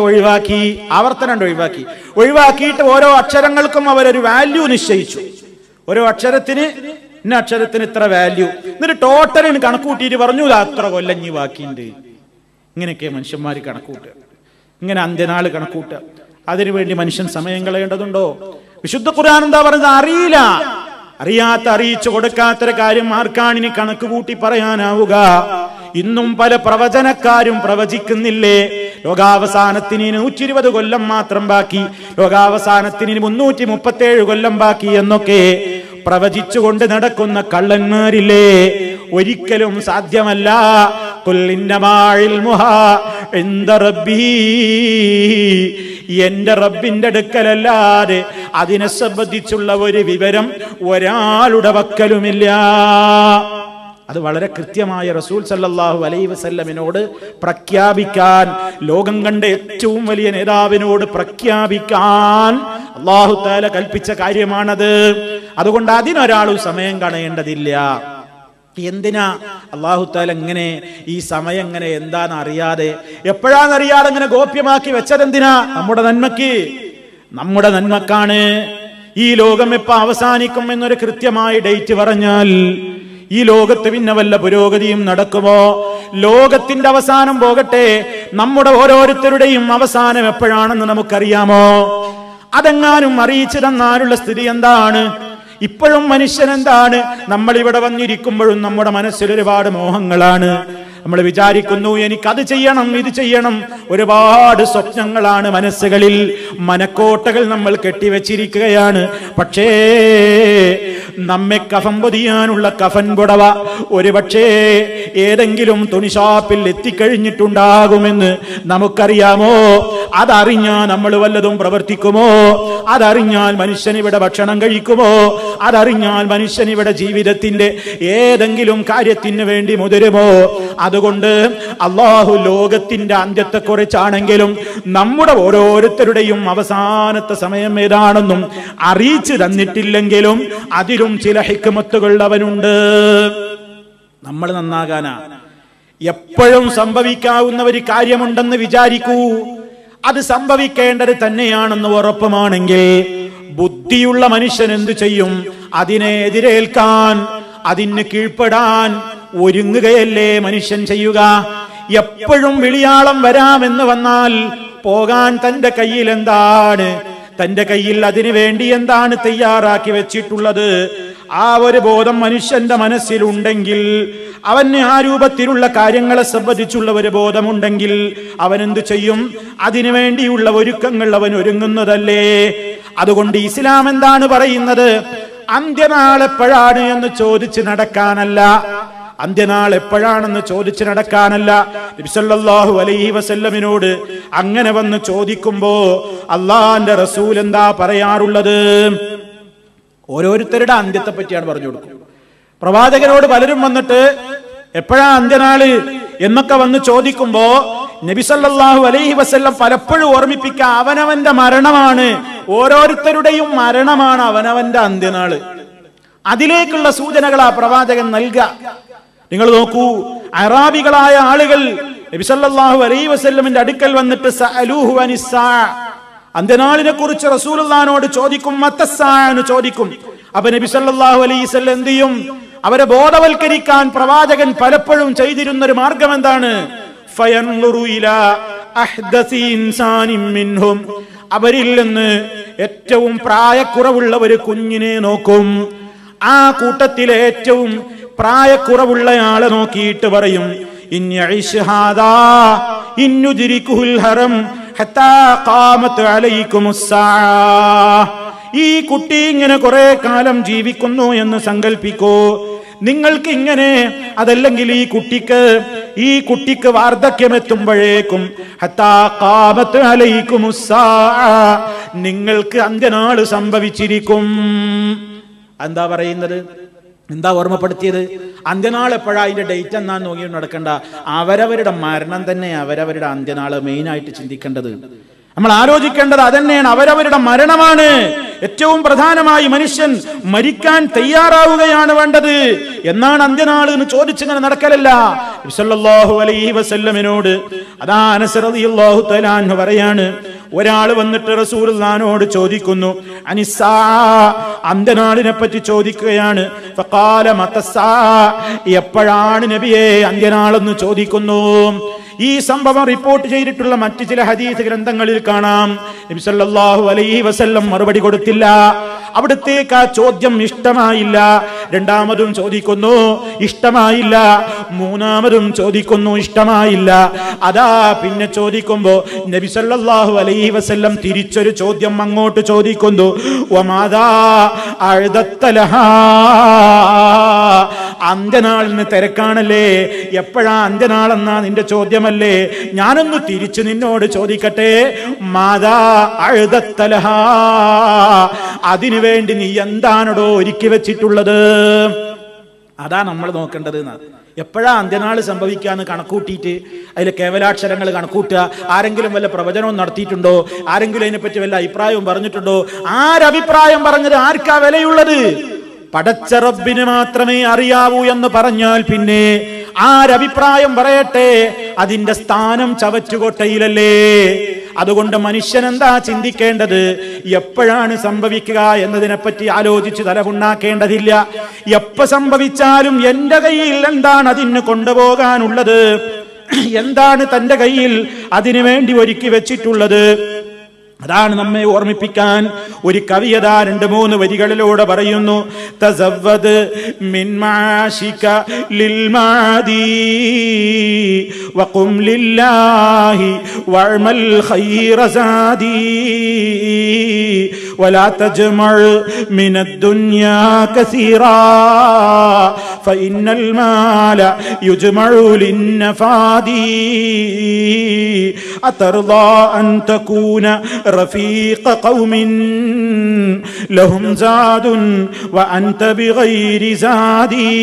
Speaker 1: ഒഴിവാക്കിയിട്ട് ഓരോ അക്ഷരങ്ങൾക്കും അവരൊരു വാല്യൂ നിശ്ചയിച്ചു. ഓരോ അക്ഷരത്തിന് ഇന്ന അക്ഷരത്തിന് ഇത്ര വാല്യൂ, എന്നിട്ട് ടോട്ടലിന് കണക്കൂട്ടിയിട്ട് പറഞ്ഞു അത്ര കൊല്ലം ഇനി ബാക്കിയുണ്ട്. ഇങ്ങനെയൊക്കെ മനുഷ്യന്മാർ കണക്കൂട്ടുക, ഇങ്ങനെ അന്ത്യനാള് കണക്കൂട്ടുക. അതിനുവേണ്ടി മനുഷ്യൻ സമയം കളയേണ്ടതുണ്ടോ? വിശുദ്ധ ഖുർആൻ എന്താ പറയുന്നത്? അറിയില്ല. അറിയിച്ചു കൊടുക്കാത്തൊരു കാര്യം ആർക്കാണിനി കണക്ക് കൂട്ടി പറയാനാവുക? ഇന്നും പല പ്രവചനക്കാരും പ്രവചിക്കുന്നില്ലേ ലോകാവസാനത്തിന് 120 കൊല്ലം മാത്രം ബാക്കി, ലോകാവസാനത്തിന് 337 കൊല്ലം ബാക്കി എന്നൊക്കെ പ്രവചിച്ചുകൊണ്ട് നടക്കുന്ന കള്ളന്മാരില്ലേ? ഒരിക്കലും സാധ്യമല്ല. ഖുൽ ഇന്നമാ ഇൽമുഹാ ഇൻദ റബ്ബി, എന്റെ റബ്ബിന്റെ അടുക്കലല്ലാതെ അതിനെ സംബന്ധിച്ചുള്ള ഒരു വിവരം ഒരാളുടെ പക്കലുമില്ല. അത് വളരെ കൃത്യമായ റസൂൽ സല്ലല്ലാഹു അലൈഹി വസല്ലമിനോട് പ്രഖ്യാപിക്കാൻ, ലോകം കണ്ട ഏറ്റവും വലിയ നേതാവിനോട് പ്രഖ്യാപിക്കാൻ അല്ലാഹു തആല കൽപ്പിച്ച കാര്യമാണത്. അതുകൊണ്ട് അതിനൊരാളും സമയം കളയേണ്ടതില്ല. എന്തിനാ അല്ലാഹു തആല ഇങ്ങനെ ഈ സമയം ഇങ്ങനെ എന്താന്ന് അറിയാതെ, എപ്പോഴാന്നറിയാതെ ഇങ്ങനെ ഗോപ്യമാക്കി വെച്ചതെന്തിനാ? നമ്മുടെ നന്മക്കാണ്. ഈ ലോകം എപ്പോ അവസാനിക്കും എന്നൊരു കൃത്യമായ ഡേറ്റ് പറഞ്ഞാൽ ഈ ലോകത്ത് പിന്നെ വല്ല പുരോഗതിയും നടക്കുമോ? ലോകത്തിന്റെ അവസാനം പോകട്ടെ, നമ്മുടെ ഓരോരുത്തരുടെയും അവസാനം എപ്പോഴാണെന്ന് നമുക്കറിയാമോ? അതെങ്ങാനും അറിയിച്ചു തന്നാലുള്ള സ്ഥിതി എന്താണ്? ഇപ്പോഴും മനുഷ്യൻ എന്താണ്? നമ്മൾ ഇവിടെ വന്നിരിക്കുമ്പോഴും നമ്മുടെ മനസ്സിൽ ഒരുപാട് മോഹങ്ങളാണ്. നമ്മൾ വിചാരിക്കുന്നു എനിക്കത് ചെയ്യണം, ഇത് ചെയ്യണം. ഒരുപാട് സ്വപ്നങ്ങളാണ് മനസ്സുകളിൽ, മനക്കോട്ടകൾ നമ്മൾ കെട്ടിവെച്ചിരിക്കുകയാണ്. പക്ഷേ നമ്മെ കഫൻ പൊതിയാനുള്ള കഫൻ പുടവ ഒരുപക്ഷേ ഏതെങ്കിലും തുണിഷാപ്പിൽ എത്തിക്കഴിഞ്ഞിട്ടുണ്ടാകുമെന്ന് നമുക്കറിയാമോ? അതറിഞ്ഞാൽ നമ്മൾ വല്ലതും പ്രവർത്തിക്കുമോ? അതറിഞ്ഞാൽ മനുഷ്യൻ ഇവിടെ ഭക്ഷണം കഴിക്കുമോ? അതറിഞ്ഞാൽ മനുഷ്യൻ ഇവിടെ ജീവിതത്തിന്റെ ഏതെങ്കിലും കാര്യത്തിന് വേണ്ടി മുതിരുമോ? അതുകൊണ്ട് അല്ലാഹു ലോകത്തിന്റെ അന്ത്യത്തെക്കുറിച്ചാണെങ്കിലും നമ്മുടെ ഓരോരുത്തരുടെയും അവസാനത്തെ സമയം ഏതാണെന്നും അറിയിച്ചു തന്നിട്ടില്ലെങ്കിലും അതിലും ചില ഹിക്മത്തുകൾ അവനുണ്ട്. നമ്മൾ നന്നാകാനാ. എപ്പോഴും സംഭവിക്കാവുന്ന ഒരു കാര്യമുണ്ടെന്ന് വിചാരിക്കൂ, അത് സംഭവിക്കേണ്ടത് തന്നെയാണെന്ന് ഉറപ്പുമാണെങ്കിൽ ബുദ്ധിയുള്ള മനുഷ്യൻ എന്തു ചെയ്യും? അതിനെ എതിരേൽക്കാൻ, അതിന് കീഴ്പ്പെടാൻ ഒരുങ്ങുകയല്ലേ മനുഷ്യൻ ചെയ്യുക. എപ്പോഴും വിളിയാളം വരാമെന്ന് വന്നാൽ പോകാൻ തന്റെ കയ്യിൽ എന്താണ്? തന്റെ കയ്യിൽ അതിനു വേണ്ടി എന്താണ് തയ്യാറാക്കി വെച്ചിട്ടുള്ളത്? ആ ഒരു ബോധം മനുഷ്യന്റെ മനസ്സിലുണ്ടെങ്കിൽ, അവന് ആ രൂപത്തിലുള്ള കാര്യങ്ങളെ സംബന്ധിച്ചുള്ള ഒരു ബോധമുണ്ടെങ്കിൽ അവൻ എന്തു ചെയ്യും? അതിനു വേണ്ടിയുള്ള ഒരുക്കങ്ങൾ അവൻ ഒരുങ്ങുന്നതല്ലേ. അതുകൊണ്ട് ഇസ്ലാം എന്താണ് പറയുന്നത്? അന്ത്യനാൾ എപ്പോഴാണ് എന്ന് ചോദിച്ച് നടക്കാനല്ല, അന്ത്യനാൾ എപ്പോഴാണെന്ന് ചോദിച്ച് നടക്കാനല്ല. നബി സല്ലല്ലാഹു അലൈഹി വസല്ലമിനോട് അങ്ങനെ വന്ന് ചോദിക്കുമ്പോ അള്ളാന്റെ റസൂൽ എന്താ പറയാറുള്ളത്? ഓരോരുത്തരുടെ അന്ത്യത്തെ പറ്റിയാണ് പറഞ്ഞു കൊടുക്കും. പ്രവാചകനോട് പലരും വന്നിട്ട് എപ്പോഴാ അന്ത്യനാള് എന്നൊക്കെ വന്ന് ചോദിക്കുമ്പോ നബി സല്ലല്ലാഹു അലൈഹി വസല്ലം പലപ്പോഴും ഓർമ്മിപ്പിക്കുക, അവനവന്റെ മരണമാണ്, ഓരോരുത്തരുടെയും മരണമാണ് അവനവന്റെ അന്ത്യനാള്. അതിലേക്കുള്ള സൂചനകളാ പ്രവാചകൻ നൽകുക. നിങ്ങൾ നോക്കൂ, അറാബികളായ ആളുകൾ നബി സല്ലല്ലാഹു അലൈഹി വസല്ലമിന്റെ അടുക്കൽ വന്നിട്ട് സഅലൂഹു അനിസ്സാ, അന്ത്യനാളിനെ കുറിച്ച് റസൂലുള്ളാഹിനോട് ചോദിക്കും, മത്തസ്സാ എന്ന് ചോദിക്കും. അപ്പൊ നബി സല്ലല്ലാഹു അലൈഹി വസല്ലം എന്ത് ചെയ്യും? അവരെ ബോധവൽക്കരിക്കാൻ പ്രവാചകൻ പലപ്പോഴും ചെയ്തിരുന്ന ഒരു മാർഗം എന്താണ്? ഫയൻളുറു ഇലാ അഹ്ദസി ഇൻസാനിൻ മിൻഹും, അവരിൽ നിന്ന് ഏറ്റവും പ്രായക്കുറവുള്ള ഒരു കുഞ്ഞിനെ നോക്കും. ആ കൂട്ടത്തിലെ ഏറ്റവും പ്രായക്കുറവുള്ളയാളെ നോക്കിയിട്ട് പറയും, ഇൻയഇശ് ഹാദാ ഇന്നുദ്രികുൽ ഹറം ഹത്താ ഖാമത് അലൈകുമുസ്സാ, ഈ കുട്ടി ഇങ്ങനെ കുറെ കാലം ജീവിക്കുന്നു എന്ന് സങ്കൽപ്പിക്കൂ. നിങ്ങൾക്ക് ഇങ്ങനെ, അതല്ലെങ്കിൽ ഈ കുട്ടിക്ക് വാർദ്ധക്യമെത്തുമ്പോഴേക്കും ഹത്താ ഖാമത് അലൈകുമുസ്സാ, നിങ്ങൾക്ക് അന്ത്യനാള് സംഭവിച്ചിരിക്കും. എന്താ പറയുന്നത്? എന്താ ഓർമ്മപ്പെടുത്തിയത്? അന്ത്യനാൾ എപ്പോഴാ, അതിന്റെ ഡേറ്റ് എന്നാന്ന് നോക്കി നടക്കണ്ട. അവരവരുടെ മരണം തന്നെ അവരവരുടെ അന്ത്യനാള് മെയിനായിട്ട് ചിന്തിക്കേണ്ടത്. നമ്മൾ ആലോചിക്കേണ്ടത് അതന്നെയാണ്. അവരവരുടെ മരണമാണ് ഏറ്റവും പ്രധാനമായി. മനുഷ്യൻ മരിക്കാൻ തയ്യാറാവുകയാണ് വേണ്ടത്. എന്നാണ് അന്ത്യനാൾ എന്ന് ചോദിച്ചിങ്ങനെ നടക്കലല്ല. നബി സല്ലല്ലാഹു അലൈഹി വസല്ലമിനോട് അതാ അനസ് റളിയല്ലാഹു തആല അൻഹു പറയാണ്, ഒരാൾ വന്നിട്ട് റസൂലുള്ളാഹിനോട് ചോദിക്കുന്നു, അനിസ്സാ, അന്ത്യനാളിനെ പറ്റി ചോദിക്കുകയാണ്. ഫഖാല മതസ്സാ, എപ്പോഴാണ് നബിയെ അന്ത്യനാളെന്ന് ചോദിക്കുന്നു. ഈ സംഭവം റിപ്പോർട്ട് ചെയ്തിട്ടുള്ള മറ്റു ചില ഹദീസ് ഗ്രന്ഥങ്ങളിൽ കാണാം. നബി സല്ലല്ലാഹു അലൈഹി വസല്ലം മറുപടി കൊടുത്തില്ല. അവിടത്തേക്ക് ആ ചോദ്യം ഇഷ്ടമായില്ല. രണ്ടാമതും ചോദിക്കുന്നു, ഇഷ്ടമായില്ല. മൂന്നാമതും ചോദിക്കുന്നു, ഇഷ്ടമായില്ല. അതാ പിന്നെ ചോദിക്കുമ്പോ നബി സല്ലല്ലാഹു അലൈഹി വസല്ലം തിരിച്ചൊരു ചോദ്യം അങ്ങോട്ട് ചോദിക്കുന്നു, വമാദാ അഅദത്തലഹാ, അന്ത്യനാളിന് തിരക്കാണല്ലേ, എപ്പോഴാ അന്ത്യനാളെന്നാ നിന്റെ ചോദ്യമല്ലേ? ഞാനൊന്ന് തിരിച്ചു നിന്നോട് ചോദിക്കട്ടെ, മാതാ അഅദത്തലഹാ, അതിനുവേണ്ടി നീ എന്താണോ ഒരുക്കി വെച്ചിട്ടുള്ളത്? അതാ നമ്മൾ നോക്കേണ്ടത്. എപ്പോഴാ അന്ത്യനാള് സംഭവിക്കാന്ന് കണക്കൂട്ടിയിട്ട് അതിൽ കേവലാക്ഷരങ്ങൾ കണക്കൂട്ടുക. ആരെങ്കിലും വല്ല പ്രവചനവും നടത്തിയിട്ടുണ്ടോ? ആരെങ്കിലും അതിനെപ്പറ്റി വല്ല അഭിപ്രായവും പറഞ്ഞിട്ടുണ്ടോ? ആരഭിപ്രായം പറഞ്ഞത് ആർക്കാ വിലയുള്ളത്? പടച്ച റബ്ബിന് മാത്രമേ അറിയാവൂ എന്ന് പറഞ്ഞാൽ പിന്നെ ആരഭിപ്രായം പറയട്ടെ? അതിന്റെ സ്ഥാനം ചവറ്റുകൊട്ടയിലല്ലേ. അതുകൊണ്ട് മനുഷ്യൻ എന്താ ചിന്തിക്കേണ്ടത്? എപ്പോഴാണ് സംഭവിക്കുക എന്നതിനെപ്പറ്റി ആലോചിച്ച് തലമുണ്ടാക്കേണ്ടതില്ല. എപ്പ സംഭവിച്ചാലും എന്റെ കയ്യിൽ എന്താണ് അതിന് കൊണ്ടുപോകാനുള്ളത്? എന്താണ് തന്റെ കയ്യിൽ അതിനു വേണ്ടി ഒരുക്കി വെച്ചിട്ടുള്ളത്? അതാണ് നമ്മെ ഓർമ്മിപ്പിക്കാൻ ഒരു കവിയതാ 2-3 വരികളിലൂടെ പറയുന്നു, തസവ്വദ് മിൻ മാഷിക ലിൽ മാദി വഖും ലില്ലാഹി വഅമൽ ഖൈറ സാദി വലാ തജ്മഉ മിനദ് ദുനിയാ കസീറാ ഫഇന്നൽ മാല യുജ്മഉ ലിന്നഫാദി അതർദാ അൻ തകൂന رفيق قوم لهم زاد وأنت بغير زادي.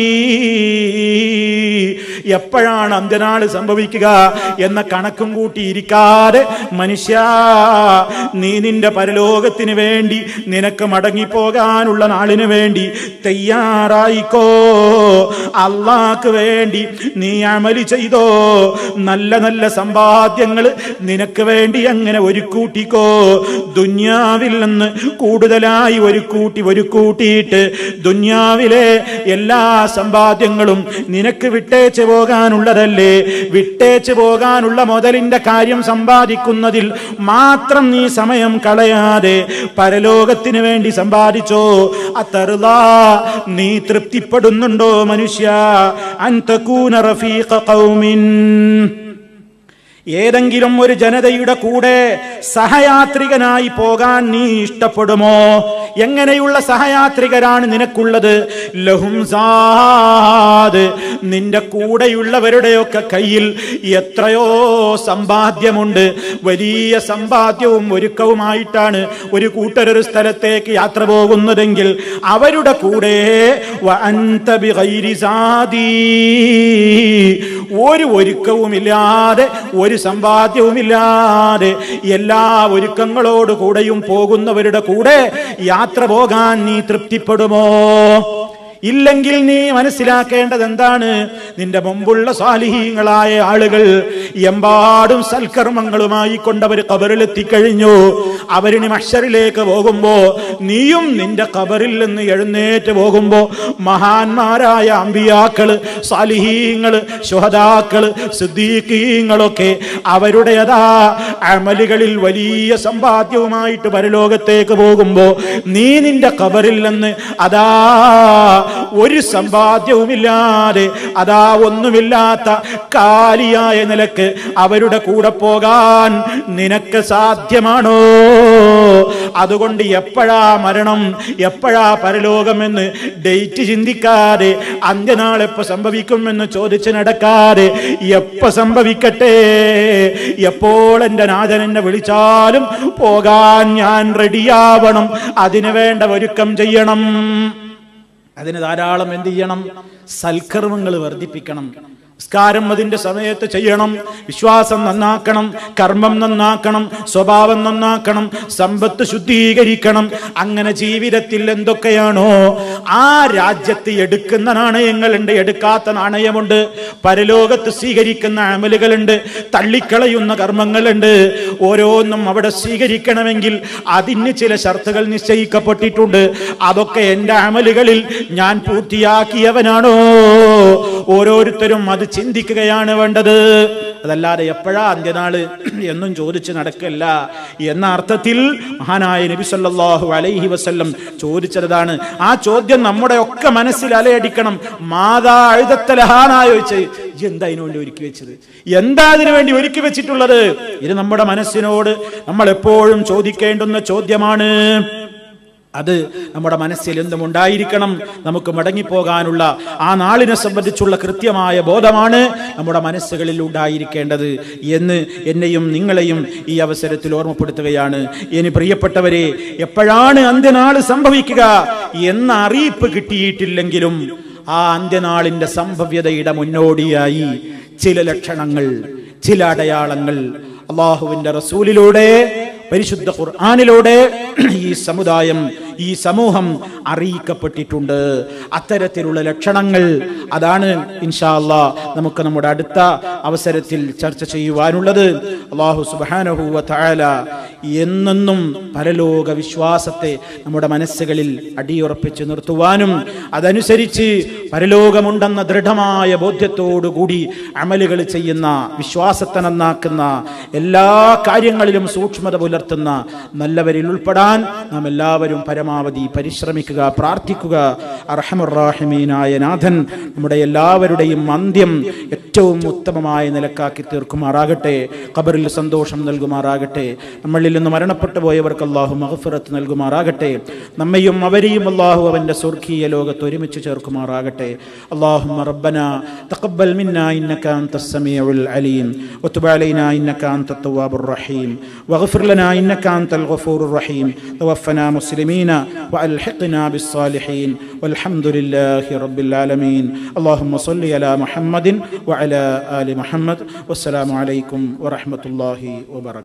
Speaker 1: എപ്പോഴാണ് അന്ത്യനാൾ സംഭവിക്കുക എന്ന കണക്കും കൂട്ടിയിരിക്കാതെ മനുഷ്യ, നീ നിന്റെ പരലോകത്തിന് വേണ്ടി, നിനക്ക് മടങ്ങിപ്പോകാനുള്ള നാളിന് വേണ്ടി തയ്യാറായിക്കോ. അള്ളാഹ്ക്ക് വേണ്ടി നീ അമല് ചെയ്തോ. നല്ല നല്ല സമ്പാദ്യങ്ങൾ നിനക്ക് വേണ്ടി അങ്ങനെ ഒരുക്കൂട്ടിക്കോ. ദുന്യാവിൽ നിന്ന് കൂടുതലായി ഒരുക്കൂട്ടിയിട്ട് ദുന്യാവിലെ എല്ലാ സമ്പാദ്യങ്ങളും നിനക്ക് വിട്ടേച്ച് പോകാനുള്ളതല്ലേ. വിട്ടേച്ച് പോകാനുള്ള മുതലിന്റെ കാര്യം സമ്പാദിക്കുന്നതിൽ മാത്രം നീ സമയം കളയാതെ പരലോകത്തിന് വേണ്ടി സമ്പാദിച്ചോ. അത്തർദാ, നീ തൃപ്തിപ്പെടുന്നുണ്ടോ മനുഷ്യ? അൻ തകൂന റഫീഖ ഖൗമിൻ, ഏതെങ്കിലും ഒരു ജനതയുടെ കൂടെ സഹയാത്രികനായി പോകാൻ നീ ഇഷ്ടപ്പെടുമോ? എങ്ങനെയുള്ള സഹയാത്രികരാണ് നിനക്കുള്ളത്? ലഹും സാദ്, നിന്റെ കൂടെയുള്ളവരുടെയൊക്കെ കയ്യിൽ എത്രയോ സമ്പാദ്യമുണ്ട്. വലിയ സമ്പാദ്യവും ഒരുക്കവുമായിട്ടാണ് ഒരു കൂട്ടരൊരു സ്ഥലത്തേക്ക് യാത്ര പോകുന്നതെങ്കിൽ അവരുടെ കൂടെ വഅൻത ബിഗൈരി സാദി, ഒരു ഒരുക്കവുമില്ലാതെ ഒരു സമ്പാദ്യവുമില്ലാതെ എല്ലാ ഒരുക്കങ്ങളോട് കൂടെയും പോകുന്നവരുടെ കൂടെ യാത്ര പോകാൻ നീ തൃപ്തിപ്പെടുമോ? ഇല്ലെങ്കിൽ നീ മനസ്സിലാക്കേണ്ടത് എന്താണ്? നിന്റെ മുമ്പുള്ള സാലിഹീങ്ങളായ ആളുകൾ എമ്പാടും സൽക്കർമ്മങ്ങളുമായി കൊണ്ടവർ ഖബറിലെത്തിക്കഴിഞ്ഞു. അവരിനി മഹ്ശറിലേക്ക് പോകുമ്പോ നീയും നിന്റെ ഖബറിൽ നിന്ന് എഴുന്നേറ്റ് പോകുമ്പോ മഹാന്മാരായ അമ്പിയാക്കള്, സാലിഹീങ്ങള്, ശുഹദാക്കള്, സിദ്ദീഖീങ്ങളൊക്കെ അവരുടേതാ അമലുകളിൽ വലിയ സമ്പാദ്യവുമായിട്ട് പരലോകത്തേക്ക് പോകുമ്പോ നീ നിന്റെ ഖബറിൽ നിന്ന് അതാ ഒരു സമ്പാദ്യവുമില്ലാതെ അതാ ഒന്നുമില്ലാത്ത കാലിയായ നിലക്ക് അവരുടെ കൂടെ പോകാൻ നിനക്ക് സാധ്യമാണോ? അതുകൊണ്ട് എപ്പോഴാ മരണം, എപ്പോഴാ പരലോകമെന്ന് ഡേറ്റ് ചിന്തിക്കാതെ, അന്ത്യനാൾ എപ്പോ സംഭവിക്കുമെന്ന് ചോദിച്ച് നടക്കാതെ എപ്പോ സംഭവിക്കട്ടെ, എപ്പോൾ എൻ്റെ നാഥൻ എന്നെ വിളിച്ചാലും പോകാൻ ഞാൻ റെഡിയാവണം. അതിനു വേണ്ട ഒരുക്കം ചെയ്യണം. അതിന് ധാരാളം എന്ത് ചെയ്യണം? സൽക്കർമ്മങ്ങൾ വർദ്ധിപ്പിക്കണം. നിസ്കാരം അതിന്റെ സമയത്ത് ചെയ്യണം. വിശ്വാസം നന്നാക്കണം, കർമ്മം നന്നാക്കണം, സ്വഭാവം നന്നാക്കണം, സമ്പത്ത് ശുദ്ധീകരിക്കണം. അങ്ങനെ ജീവിതത്തിൽ എന്തൊക്കെയാണോ ആ രാജ്യത്ത് എടുക്കുന്ന നാണയങ്ങളുണ്ട്, എടുക്കാത്ത നാണയമുണ്ട്. പരലോകത്ത് സ്വീകരിക്കുന്ന അമലുകളുണ്ട്, തള്ളിക്കളയുന്ന കർമ്മങ്ങളുണ്ട്. ഓരോന്നും അവിടെ സ്വീകരിക്കണമെങ്കിൽ അതിന് ചില ഷർത്തുകൾ നിശ്ചയിക്കപ്പെട്ടിട്ടുണ്ട്. അതൊക്കെ എൻ്റെ അമലുകളിൽ ഞാൻ പൂർത്തിയാക്കിയവനാണോ? ഓരോരുത്തരും അത് ചിന്തിക്കുകയാണ് വേണ്ടത്. അതല്ലാതെ എപ്പോഴാ അന്ത്യനാള് എന്നും ചോദിച്ച് നടക്കല്ല എന്ന അർത്ഥത്തിൽ മഹാനായ നബി സല്ലല്ലാഹു അലൈഹി വസല്ലം ചോദിച്ചതാണ്. ആ ചോദ്യം നമ്മുടെ ഒക്കെ മനസ്സിൽ അലയടിക്കണം. മാതാ എഴുതത്തലഹാനാ ചോദിച്ച് എന്താ അതിനു വേണ്ടി ഒരുക്കി വെച്ചത്? എന്താ അതിനു വേണ്ടി ഒരുക്കി വെച്ചിട്ടുള്ളത്? ഇത് നമ്മുടെ മനസ്സിനോട് നമ്മൾ എപ്പോഴും ചോദിക്കേണ്ടുന്ന ചോദ്യമാണ്. അത് നമ്മുടെ മനസ്സിൽ എന്തും ഉണ്ടായിരിക്കണം. നമുക്ക് മടങ്ങിപ്പോകാനുള്ള ആ നാളിനെ സംബന്ധിച്ചുള്ള കൃത്യമായ ബോധമാണ് നമ്മുടെ മനസ്സുകളിൽ ഉണ്ടായിരിക്കേണ്ടത് എന്ന് എന്നെയും നിങ്ങളെയും ഈ അവസരത്തിൽ ഓർമ്മപ്പെടുത്തുകയാണ്. ഇനി പ്രിയപ്പെട്ടവരെ, എപ്പോഴാണ് അന്ത്യനാൾ സംഭവിക്കുക എന്ന അറിയിപ്പ് കിട്ടിയിട്ടില്ലെങ്കിലും ആ അന്ത്യനാളിന്റെ സംഭവ്യതയുടെ മുന്നോടിയായി ചില ലക്ഷണങ്ങൾ, ചില അടയാളങ്ങൾ അല്ലാഹുവിന്റെ റസൂലിലൂടെ, പരിശുദ്ധ ഖുർആനിലൂടെ ഈ സമുദായം, ഈ സമൂഹം അറിയിക്കപ്പെട്ടിട്ടുണ്ട്. അത്തരത്തിലുള്ള ലക്ഷണങ്ങൾ അതാണ് ഇൻഷാ അല്ലാഹ് നമുക്ക് നമ്മുടെ അടുത്ത അവസരത്തിൽ ചർച്ച ചെയ്യുവാനുള്ളത്. അല്ലാഹു സുബ്ഹാനഹു വ തആല എന്നെന്നും പരലോക വിശ്വാസത്തെ നമ്മുടെ മനസ്സുകളിൽ അടിയുറപ്പിച്ച് നിർത്തുവാനും അതനുസരിച്ച് പരലോകമുണ്ടെന്ന ദൃഢമായ ബോധ്യത്തോടുകൂടി അമലുകൾ ചെയ്യുന്ന, വിശ്വാസത്തെ നന്നാക്കുന്ന, എല്ലാ കാര്യങ്ങളിലും സൂക്ഷ്മത പുലർത്തുന്ന നല്ലവരിൽ ഉൾപ്പെടാൻ നാം എല്ലാവരും പരമാവധി പരിശ്രമിക്കുക, പ്രാർത്ഥിക്കുക. അർഹമർ റഹീമീനായ നാഥൻ നമ്മുടെ എല്ലാവരുടെയും അന്ത്യം ഏറ്റവും ഉത്തമമായ നിലക്കാക്കി തീർക്കുമാറാകട്ടെ. ഖബറിൽ സന്തോഷം നൽകുമാറാകട്ടെ. നമ്മളിൽ നിന്ന് മരണപ്പെട്ടു പോയവർക്ക് അല്ലാഹു മഗ്ഫിറത്ത് നൽകുമാറാകട്ടെ. നമ്മയും അവരെയും അല്ലാഹു അവന്റെ സ്വർഗീയ ലോകത്ത് ഒരുമിച്ച് ചേർക്കുമാറാകട്ടെ. അല്ലാഹുമ്മ റബ്ബനാ തഖബ്ബൽ മിന്നാ ഇന്നക അൻതസ് സമീഉൽ അലീം വതുബ് അലൈനാ ഇന്നക അൻതത് തവ്വാബുർ റഹീം വഗ്ഫിർ ലനാ ഇന്നക അൻതൽ ഗഫൂറുർ റഹീം തവഫനാ മുസ്ലിമീന വഅൽഹിഖ്നാ ബിസ്സാലിഹീൻ വൽഹംദുലില്ലാഹി റബ്ബിൽ ആലമീൻ. അല്ലാഹുമ്മ സ്വല്ലി അലാ മുഹമ്മദിൻ വഅലാ ആലി മുഹമ്മദ്. വസ്സലാമു അലൈക്കും വറഹ്മത്തുള്ളാഹി വബറകാതുഹു.